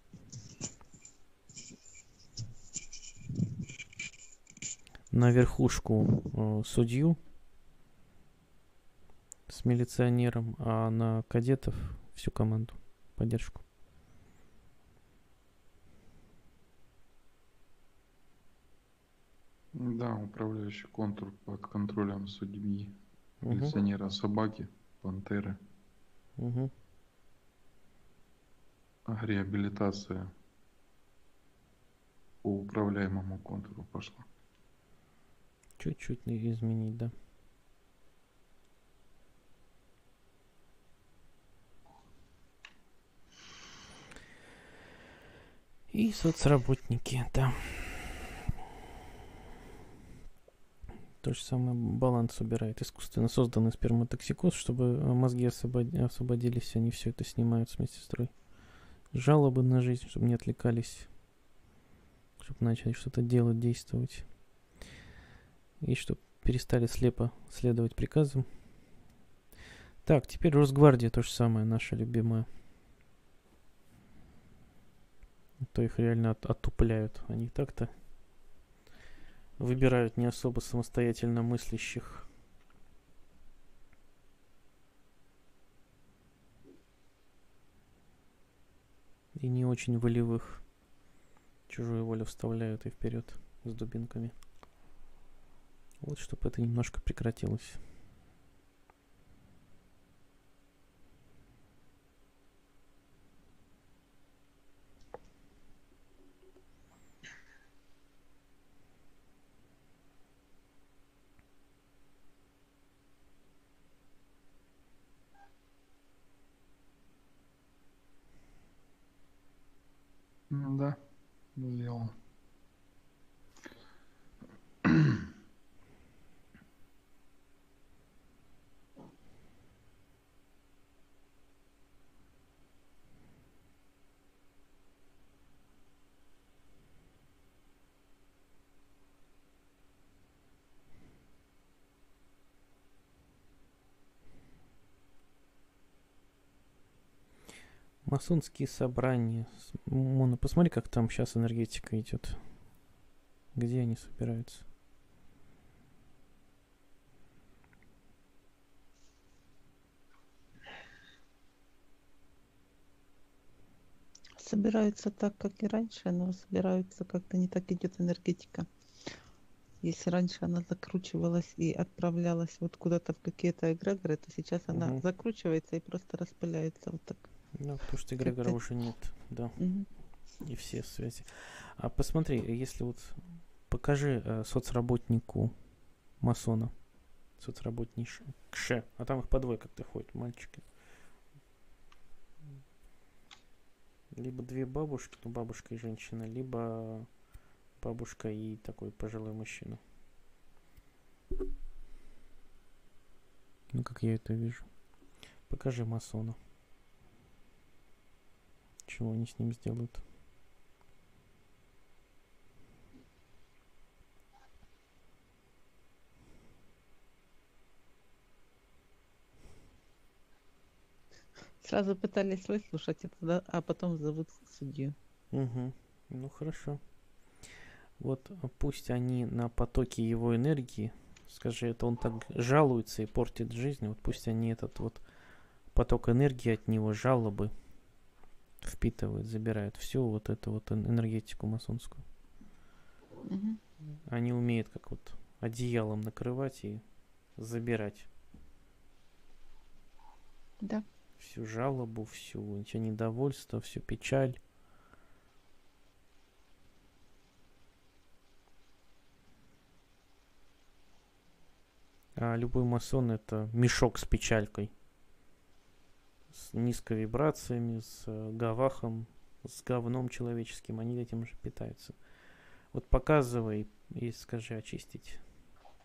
[SPEAKER 2] На верхушку судью с милиционером, а на кадетов всю команду, поддержку.
[SPEAKER 1] Да, управляющий контур под контролем судьи,
[SPEAKER 2] Угу.
[SPEAKER 1] милиционера, собаки, пантеры,
[SPEAKER 2] Угу.
[SPEAKER 1] реабилитация по управляемому контуру пошла.
[SPEAKER 2] Чуть-чуть изменить, да. И соцработники, да. То же самое баланс убирает. Искусственно созданный сперматоксикоз, чтобы мозги освободились, они все это снимают с медсестрой. Жалобы на жизнь, чтобы не отвлекались, чтобы начали что-то делать, действовать. И чтобы перестали слепо следовать приказам. Так, теперь Росгвардия, то же самое, наша любимая. То их реально отупляют. Они так-то выбирают не особо самостоятельно мыслящих. И не очень волевых. Чужую волю вставляют и вперед с дубинками. Вот, чтобы это немножко прекратилось.
[SPEAKER 1] Да, сделал.
[SPEAKER 2] Масонские собрания. Мона, посмотри, как там сейчас энергетика идет. Где они собираются?
[SPEAKER 4] Собираются так, как и раньше, но собираются как-то не так идет энергетика. Если раньше она закручивалась и отправлялась вот куда-то в какие-то эгрегоры, то сейчас она
[SPEAKER 2] Мгм.
[SPEAKER 4] закручивается и просто распыляется вот так.
[SPEAKER 2] Да, потому что эгрегора
[SPEAKER 4] Как-то-
[SPEAKER 2] уже нет. Да,
[SPEAKER 4] Мгм.
[SPEAKER 2] и все связи. А посмотри, если вот покажи соцработнику масона. Соцработнише. А там их по двое как-то ходят, мальчики. Либо две бабушки, ну бабушка и женщина, либо бабушка и такой пожилой мужчина. Ну, как я это вижу. Покажи масона. Чего они с ним сделают?
[SPEAKER 4] Сразу пытались выслушать это, да, а потом зовут судью.
[SPEAKER 2] Угу. Ну, хорошо. Вот пусть они на потоке его энергии, скажи, это он так жалуется и портит жизнь, вот пусть они этот вот поток энергии от него, жалобы впитывают, забирают всю вот эту вот энергетику масонскую.
[SPEAKER 4] Мгм.
[SPEAKER 2] Они умеют как вот одеялом накрывать и забирать
[SPEAKER 4] Да.
[SPEAKER 2] всю жалобу, все недовольство, всю печаль. А любой масон это мешок с печалькой. С низкой вибрациями, с гавахом, с говном человеческим. Они этим же питаются. Вот показывай и скажи очистить.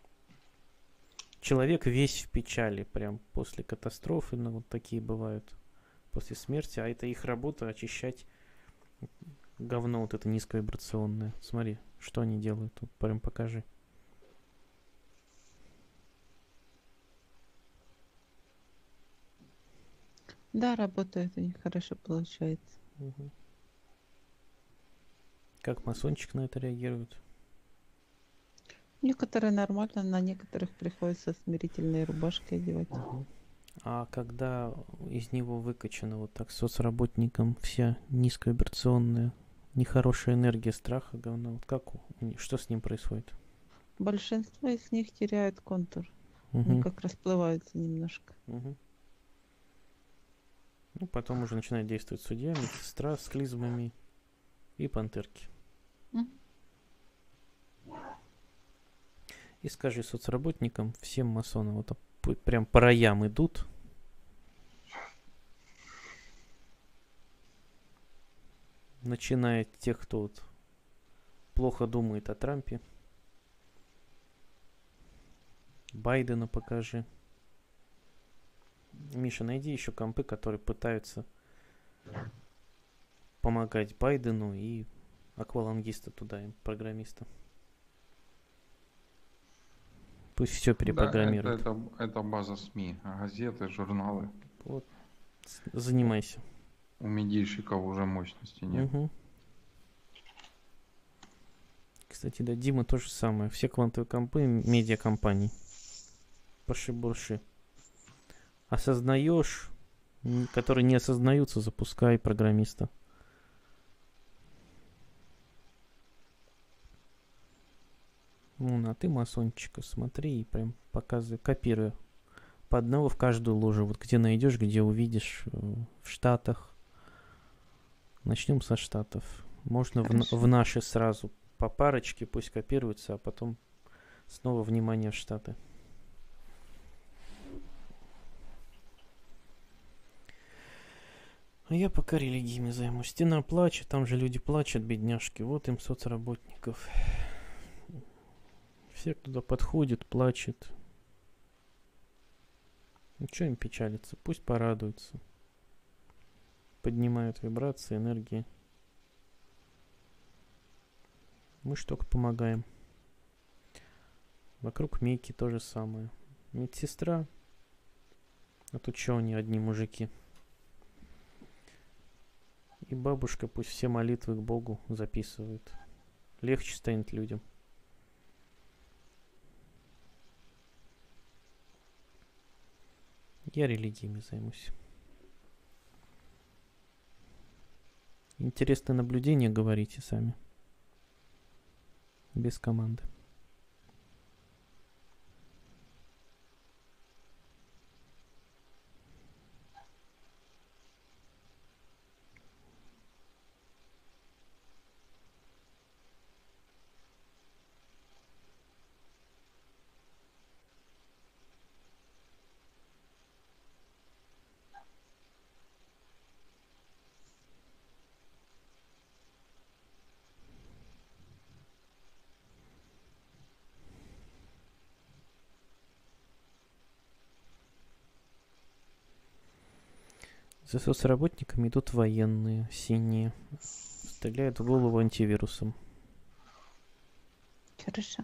[SPEAKER 2] человек весь в печали, прям после катастрофы, ну, вот такие бывают, после смерти, а это их работа очищать говно вот это низковибрационное. Смотри, что они делают, тут прям покажи.
[SPEAKER 4] Да, работает у них хорошо получается.
[SPEAKER 2] Мгм. Как масончик на это реагирует?
[SPEAKER 4] Некоторые нормально, на некоторых приходится смирительные рубашки одевать.
[SPEAKER 2] Мгм. А когда из него выкачана вот так соцработникам вся низковибрационная, нехорошая энергия страха, говна, вот как, что с ним происходит?
[SPEAKER 4] Большинство из них теряют контур. Они
[SPEAKER 2] Мгм.
[SPEAKER 4] как расплываются немножко.
[SPEAKER 2] Мгм. Ну, потом уже начинает действовать судья, медсестра с клизмами и пантерки.
[SPEAKER 4] М.
[SPEAKER 2] И скажи соцработникам, всем масонам, вот прям по роям идут. Начиная от тех, кто вот плохо думает о Трампе. Байдена покажи. Миша, найди еще компы, которые пытаются помогать Байдену и аквалангиста туда, им, программиста. Пусть все
[SPEAKER 1] Да,
[SPEAKER 2] перепрограммируют.
[SPEAKER 1] это база СМИ, газеты, журналы.
[SPEAKER 2] Вот, занимайся.
[SPEAKER 1] У медийщиков уже мощности нет.
[SPEAKER 2] Мгм. Кстати, да, Дима то же самое. Все квантовые компы медиакомпаний. Паши-бурши. Осознаешь, которые не осознаются, запускай программиста. А ты масончика смотри и прям показывай, копируй. По одного в каждую ложу. Вот где найдешь, где увидишь. В Штатах. Начнем со Штатов. Можно
[SPEAKER 4] Хорошо.
[SPEAKER 2] в наши сразу по парочке, пусть копируются, а потом снова внимание в Штаты. А я пока религиями займусь. Стена плачет, там же люди плачут, бедняжки. Вот им соцработников. Все, кто туда подходит, плачет. Ну, что им печалиться? Пусть порадуются. Поднимают вибрации, энергии. Мы ж только помогаем. Вокруг Мейки то же самое. Медсестра. А тут что они одни мужики? И бабушка пусть все молитвы к Богу записывает. Легче станет людям. Я религиями займусь. Интересное наблюдение говорите сами. Без команды. За соцработниками идут военные, синие. Стреляют в голову антивирусом.
[SPEAKER 4] Хорошо.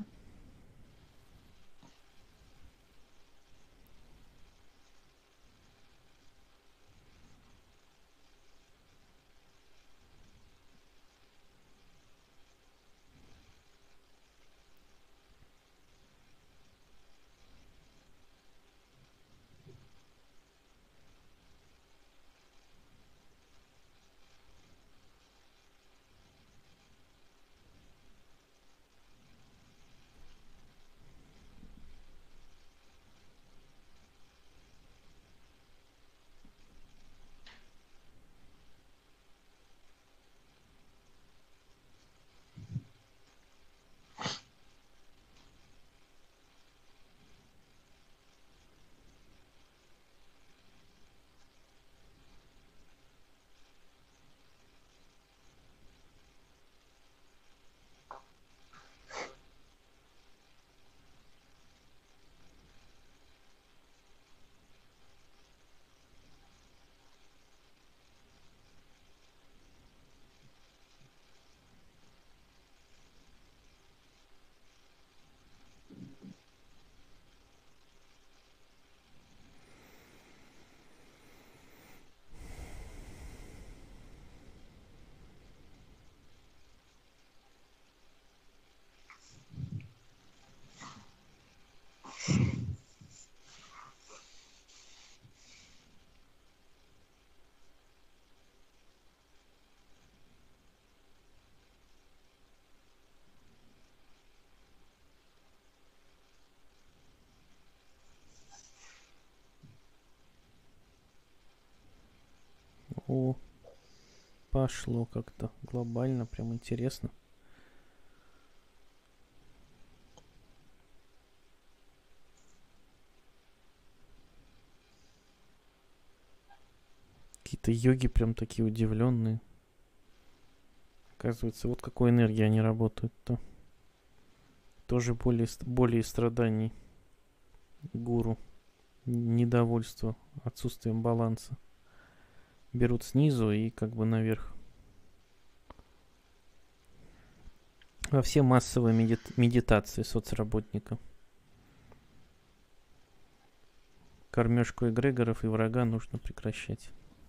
[SPEAKER 2] О, пошло как-то глобально, прям интересно. Какие-то йоги прям такие удивленные. Оказывается, вот какой энергией они работают-то. Тоже более страданий гуру. Недовольство отсутствием баланса. Берут снизу и как бы наверх. Во все массовые медитации соцработника. Кормежку эгрегоров и врага нужно прекращать.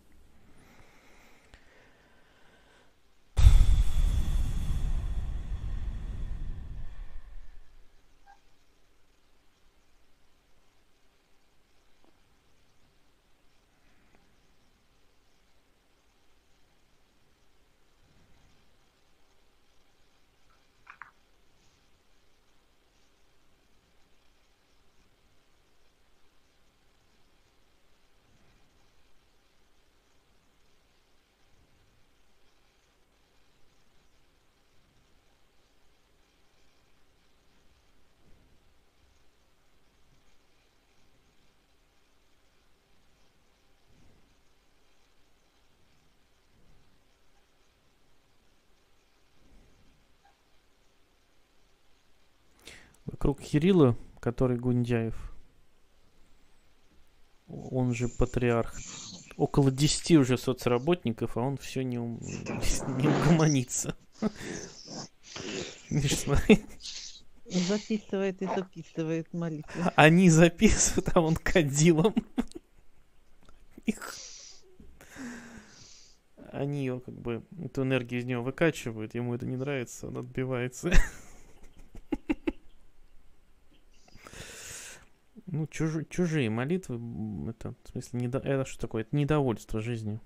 [SPEAKER 2] Вокруг Кирилла, который Гундяев, он же патриарх, около 10 уже соцработников, а он все не угомонится. Видишь, смотри.
[SPEAKER 4] Записывает и записывает молитвы.
[SPEAKER 2] Они записывают, а он кадилом. Они ее как бы, эту энергию из него выкачивают, ему это не нравится, он отбивается. Ну, чужие молитвы, это, в смысле, это что такое? Это недовольство жизнью.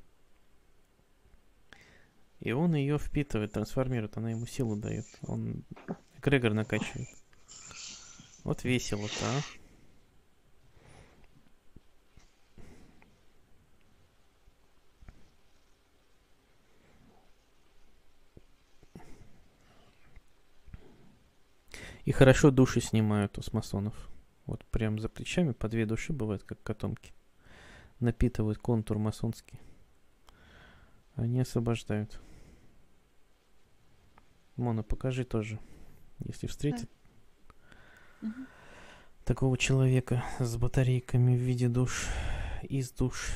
[SPEAKER 2] И он ее впитывает, трансформирует, она ему силу дает. Он эгрегор накачивает. Вот весело-то, а. И хорошо души снимают у масонов. Вот прям за плечами по 2 души бывают, как котомки. Напитывают контур масонский. Они освобождают. Мона, покажи тоже. Если встретит такого человека с батарейками в виде душ, из душ.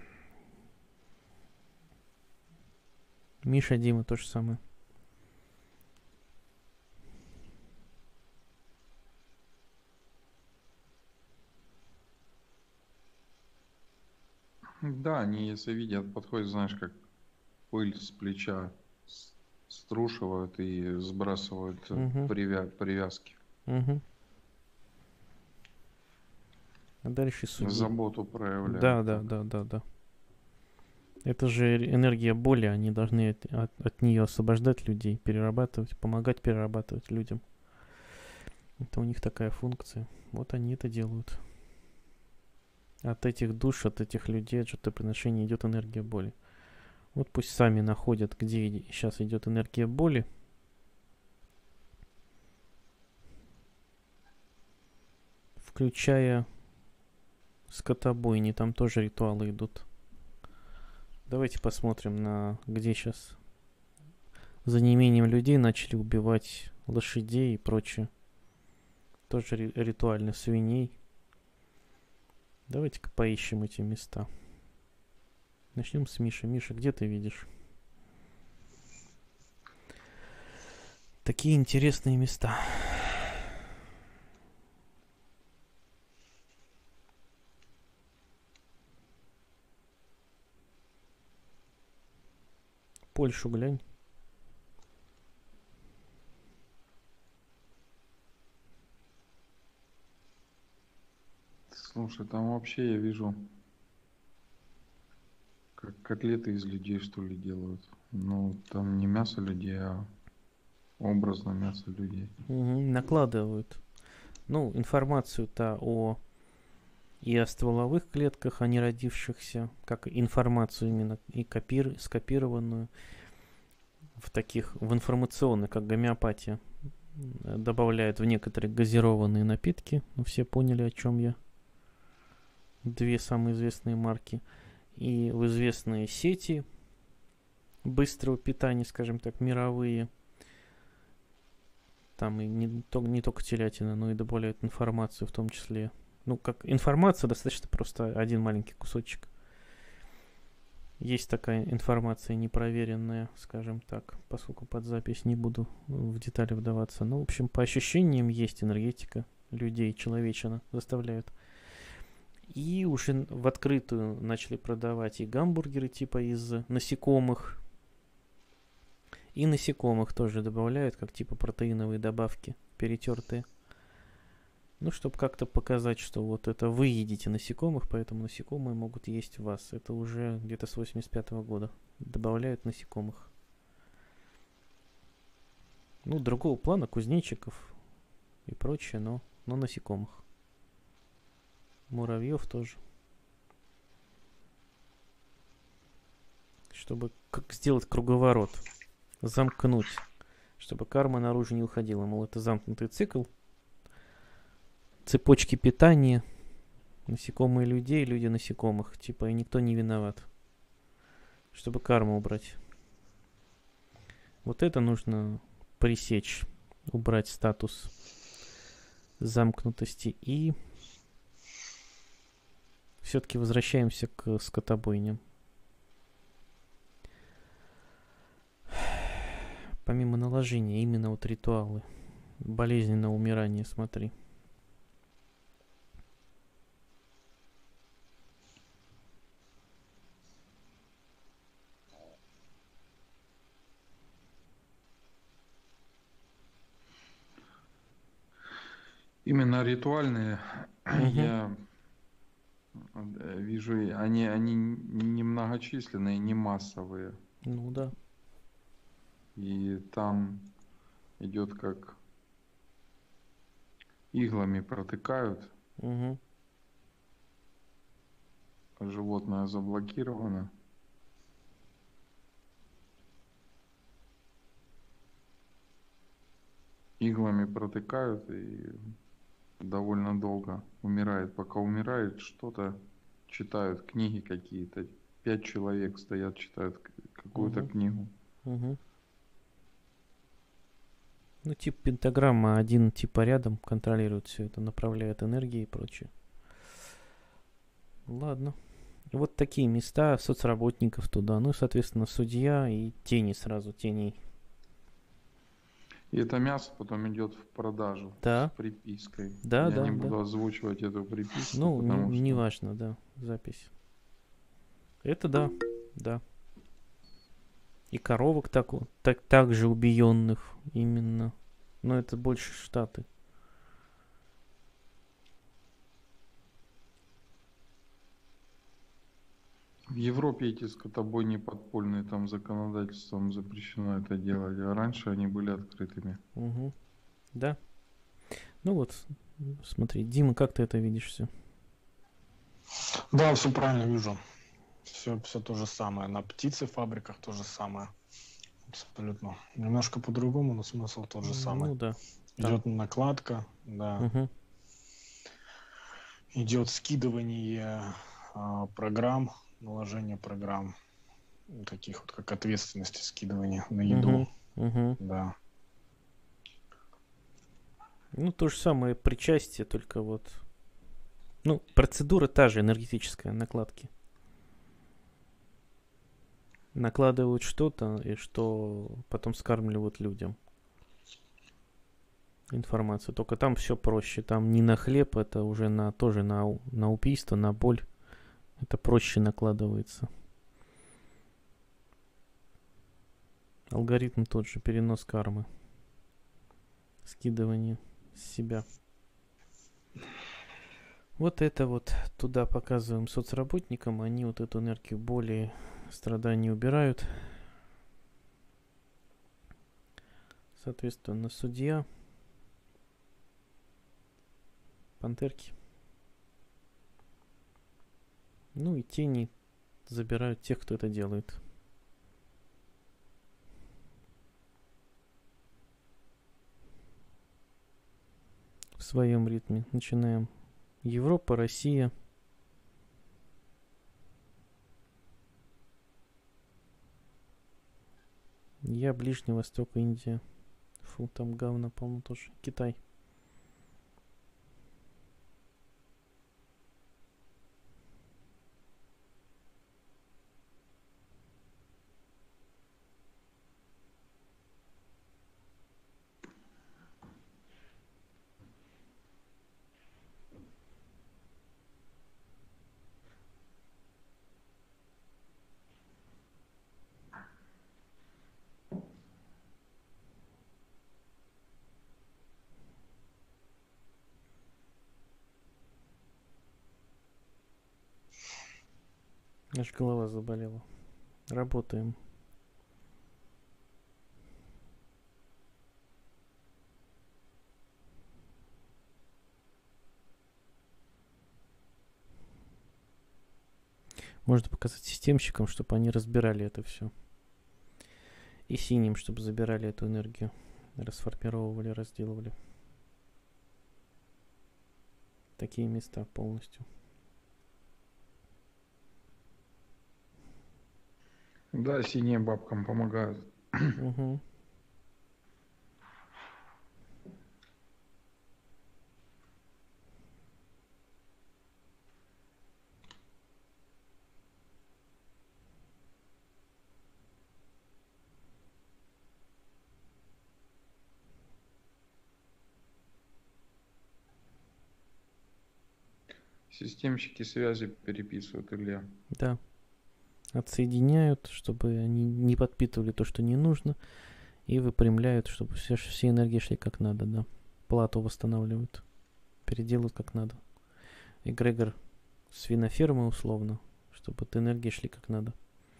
[SPEAKER 2] Миша, Дима, то же самое.
[SPEAKER 1] Да, они, если видят, подходят, знаешь, как пыль с плеча струшивают и сбрасывают привязки.
[SPEAKER 2] Угу. А дальше судьи.
[SPEAKER 1] Заботу проявляют.
[SPEAKER 2] Да. Это же энергия боли, они должны от нее освобождать людей, перерабатывать, помогать перерабатывать людям. Это у них такая функция. Вот они это делают. От этих душ, от этих людей, от жертвоприношения идет энергия боли. Вот пусть сами находят, где сейчас идет энергия боли. Включая скотобойни, там тоже ритуалы идут. Давайте посмотрим, где сейчас за неимением людей начали убивать лошадей и прочее. Тоже ритуально свиней. Давайте-ка поищем эти места. Начнем с Миши. Миша, где ты видишь такие интересные места? Польшу глянь.
[SPEAKER 1] Слушай, там вообще я вижу, как котлеты из людей, что ли, делают. Ну, там не мясо людей, а образно мясо людей.
[SPEAKER 2] Накладывают. Ну, информацию-то о и о стволовых клетках, о неродившихся, как информацию именно и скопированную в информационной, как гомеопатия, добавляют в некоторые газированные напитки. Ну, все поняли, о чем я. Две самые известные марки. И в известные сети быстрого питания, скажем так, мировые. Там и не только телятина, но и добавляют информацию в том числе. Ну, как информация, достаточно просто один маленький кусочек. Есть такая информация непроверенная, скажем так, поскольку под запись не буду в детали вдаваться. Ну, в общем, по ощущениям есть энергетика людей, человечина заставляют. И уже в открытую начали продавать и гамбургеры типа из насекомых. И насекомых тоже добавляют, как типа протеиновые добавки, перетертые. Ну, чтобы как-то показать, что вот это вы едите насекомых, поэтому насекомые могут есть вас. Это уже где-то с 85-го года добавляют насекомых. Ну, другого плана, кузнечиков и прочее, но насекомых. Муравьев тоже. Чтобы сделать круговорот, замкнуть, чтобы карма наружу не уходила. Мол, это замкнутый цикл. Цепочки питания, насекомые людей, люди насекомых, типа, и никто не виноват. Чтобы карму убрать. Вот это нужно пресечь, убрать статус замкнутости. И все-таки возвращаемся к скотобойням. Помимо наложения, именно вот ритуалы. Болезненное умирание, смотри.
[SPEAKER 1] Именно ритуальные, я вижу, они немногочисленные, не массовые.
[SPEAKER 2] Ну да.
[SPEAKER 1] И там идет как иглами протыкают,
[SPEAKER 2] Угу.
[SPEAKER 1] животное заблокировано. Иглами протыкают и довольно долго умирает. Пока умирает, что-то читают, книги какие-то. 5 человек стоят, читают какую-то книгу.
[SPEAKER 2] Угу. Ну, типа пентаграмма, один типа рядом контролирует все это, направляет энергии и прочее. Ладно. Вот такие места соцработников туда. Ну, соответственно, судья и тени сразу, теней.
[SPEAKER 1] И это мясо потом идет в продажу
[SPEAKER 2] Да.
[SPEAKER 1] с припиской.
[SPEAKER 2] Да,
[SPEAKER 1] Я
[SPEAKER 2] да,
[SPEAKER 1] не буду
[SPEAKER 2] да.
[SPEAKER 1] озвучивать эту приписку,
[SPEAKER 2] Ну,
[SPEAKER 1] потому что...
[SPEAKER 2] не важно, да, запись. Это да, да. И коровок также убиенных именно. Но это больше Штаты.
[SPEAKER 1] В Европе эти скотобойни подпольные, там законодательством запрещено это делать, а раньше они были открытыми.
[SPEAKER 2] Угу. Да. Ну вот, смотри, Дима, как ты это видишь все?
[SPEAKER 3] Да, все правильно вижу. Все то же самое. На птицефабриках то же самое. Абсолютно. Немножко по-другому, но смысл тот же самый.
[SPEAKER 2] Ну да.
[SPEAKER 3] Идет накладка, да.
[SPEAKER 2] Угу.
[SPEAKER 3] Идет скидывание программ, наложение программ, таких вот как ответственности, скидывание на еду.
[SPEAKER 2] Угу.
[SPEAKER 3] Да.
[SPEAKER 2] Ну, то же самое причастие, только вот... Ну, процедура та же, энергетическая, накладки. Накладывают что-то, и что потом скармливают людям. Информацию. Только там все проще. Там не на хлеб, это уже тоже на убийство, на боль. Это проще накладывается. Алгоритм тот же, перенос кармы. Скидывание с себя. Вот это вот туда показываем соцработникам. Они вот эту энергию боли, страданий убирают. Соответственно, судья. Пантерки. Ну и тени забирают тех, кто это делает. В своем ритме. Начинаем. Европа, Россия. Я Ближний Восток, Индия. Фу, там говна полно тоже. Китай. Аж голова заболела. Работаем. Можно показать системщикам, чтобы они разбирали это все. И синим, чтобы забирали эту энергию. Расформировывали, разделывали. Такие места полностью.
[SPEAKER 1] Да, синие бабкам помогают.
[SPEAKER 2] Угу.
[SPEAKER 1] Системщики связи переписывают, Илья.
[SPEAKER 2] Да. Отсоединяют, чтобы они не подпитывали то, что не нужно. И выпрямляют, чтобы все энергии шли как надо, да. Плату восстанавливают. Переделают как надо. Эгрегор свинофермы условно, чтобы от энергии шли как надо.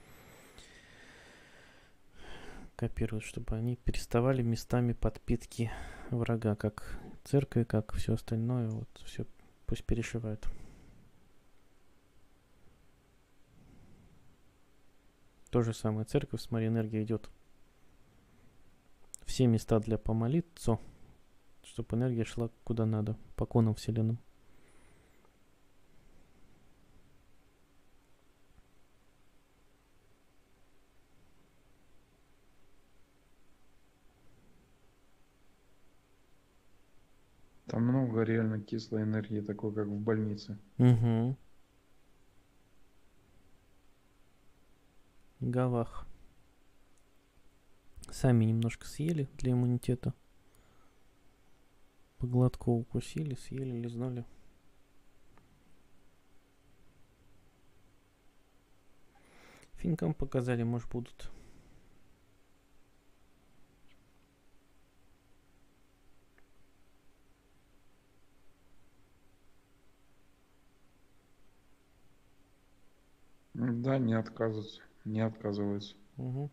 [SPEAKER 2] Копируют, чтобы они переставали местами подпитки врага, как церковь, как все остальное. Вот все пусть перешивают. То же самое церковь, смотри, энергия идет. Все места для помолиться, чтобы энергия шла куда надо, по конам вселенным.
[SPEAKER 1] Там много реально кислой энергии, такой, как в больнице.
[SPEAKER 2] Угу. Гавах. Сами немножко съели для иммунитета. По глотку укусили, съели, лизнули. Финкам показали, может, будут.
[SPEAKER 1] Да, не отказываются. Не отказываются.
[SPEAKER 2] Угу.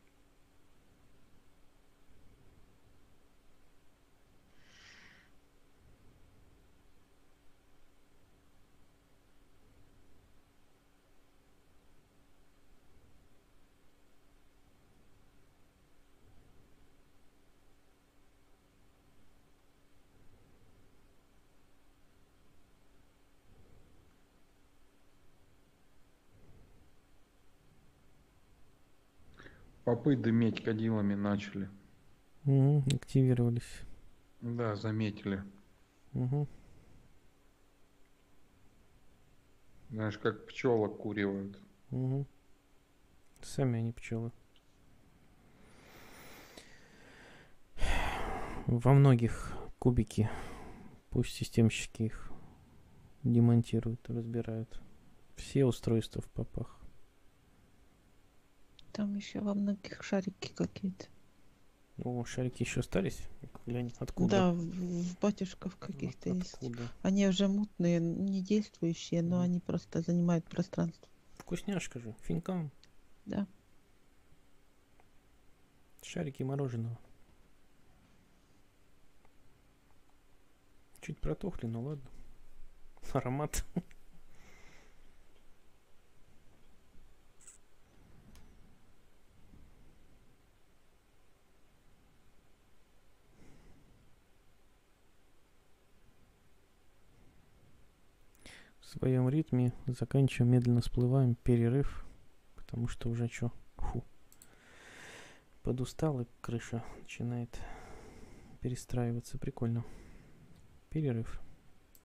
[SPEAKER 1] Попы дыметь кадилами начали.
[SPEAKER 2] Угу. Активировались.
[SPEAKER 1] Да, заметили.
[SPEAKER 2] Угу.
[SPEAKER 1] Знаешь, как пчелок куривают.
[SPEAKER 2] Угу. Сами они пчелы. Во многих кубики, пусть системщики их демонтируют, разбирают. Все устройства в попах.
[SPEAKER 4] Там еще во многих шарики какие-то.
[SPEAKER 2] О, шарики еще остались? Глянь, откуда?
[SPEAKER 4] Да, в батюшках каких-то есть.
[SPEAKER 2] Откуда?
[SPEAKER 4] Они уже мутные, не действующие, но они просто занимают пространство.
[SPEAKER 2] Вкусняшка же, финкам.
[SPEAKER 4] Да.
[SPEAKER 2] Шарики мороженого. Чуть протухли, ну ладно. Аромат. своем ритме. Заканчиваем, медленно всплываем. Перерыв. Потому что уже что? Фу. Подустал, и крыша начинает перестраиваться. Прикольно. Перерыв.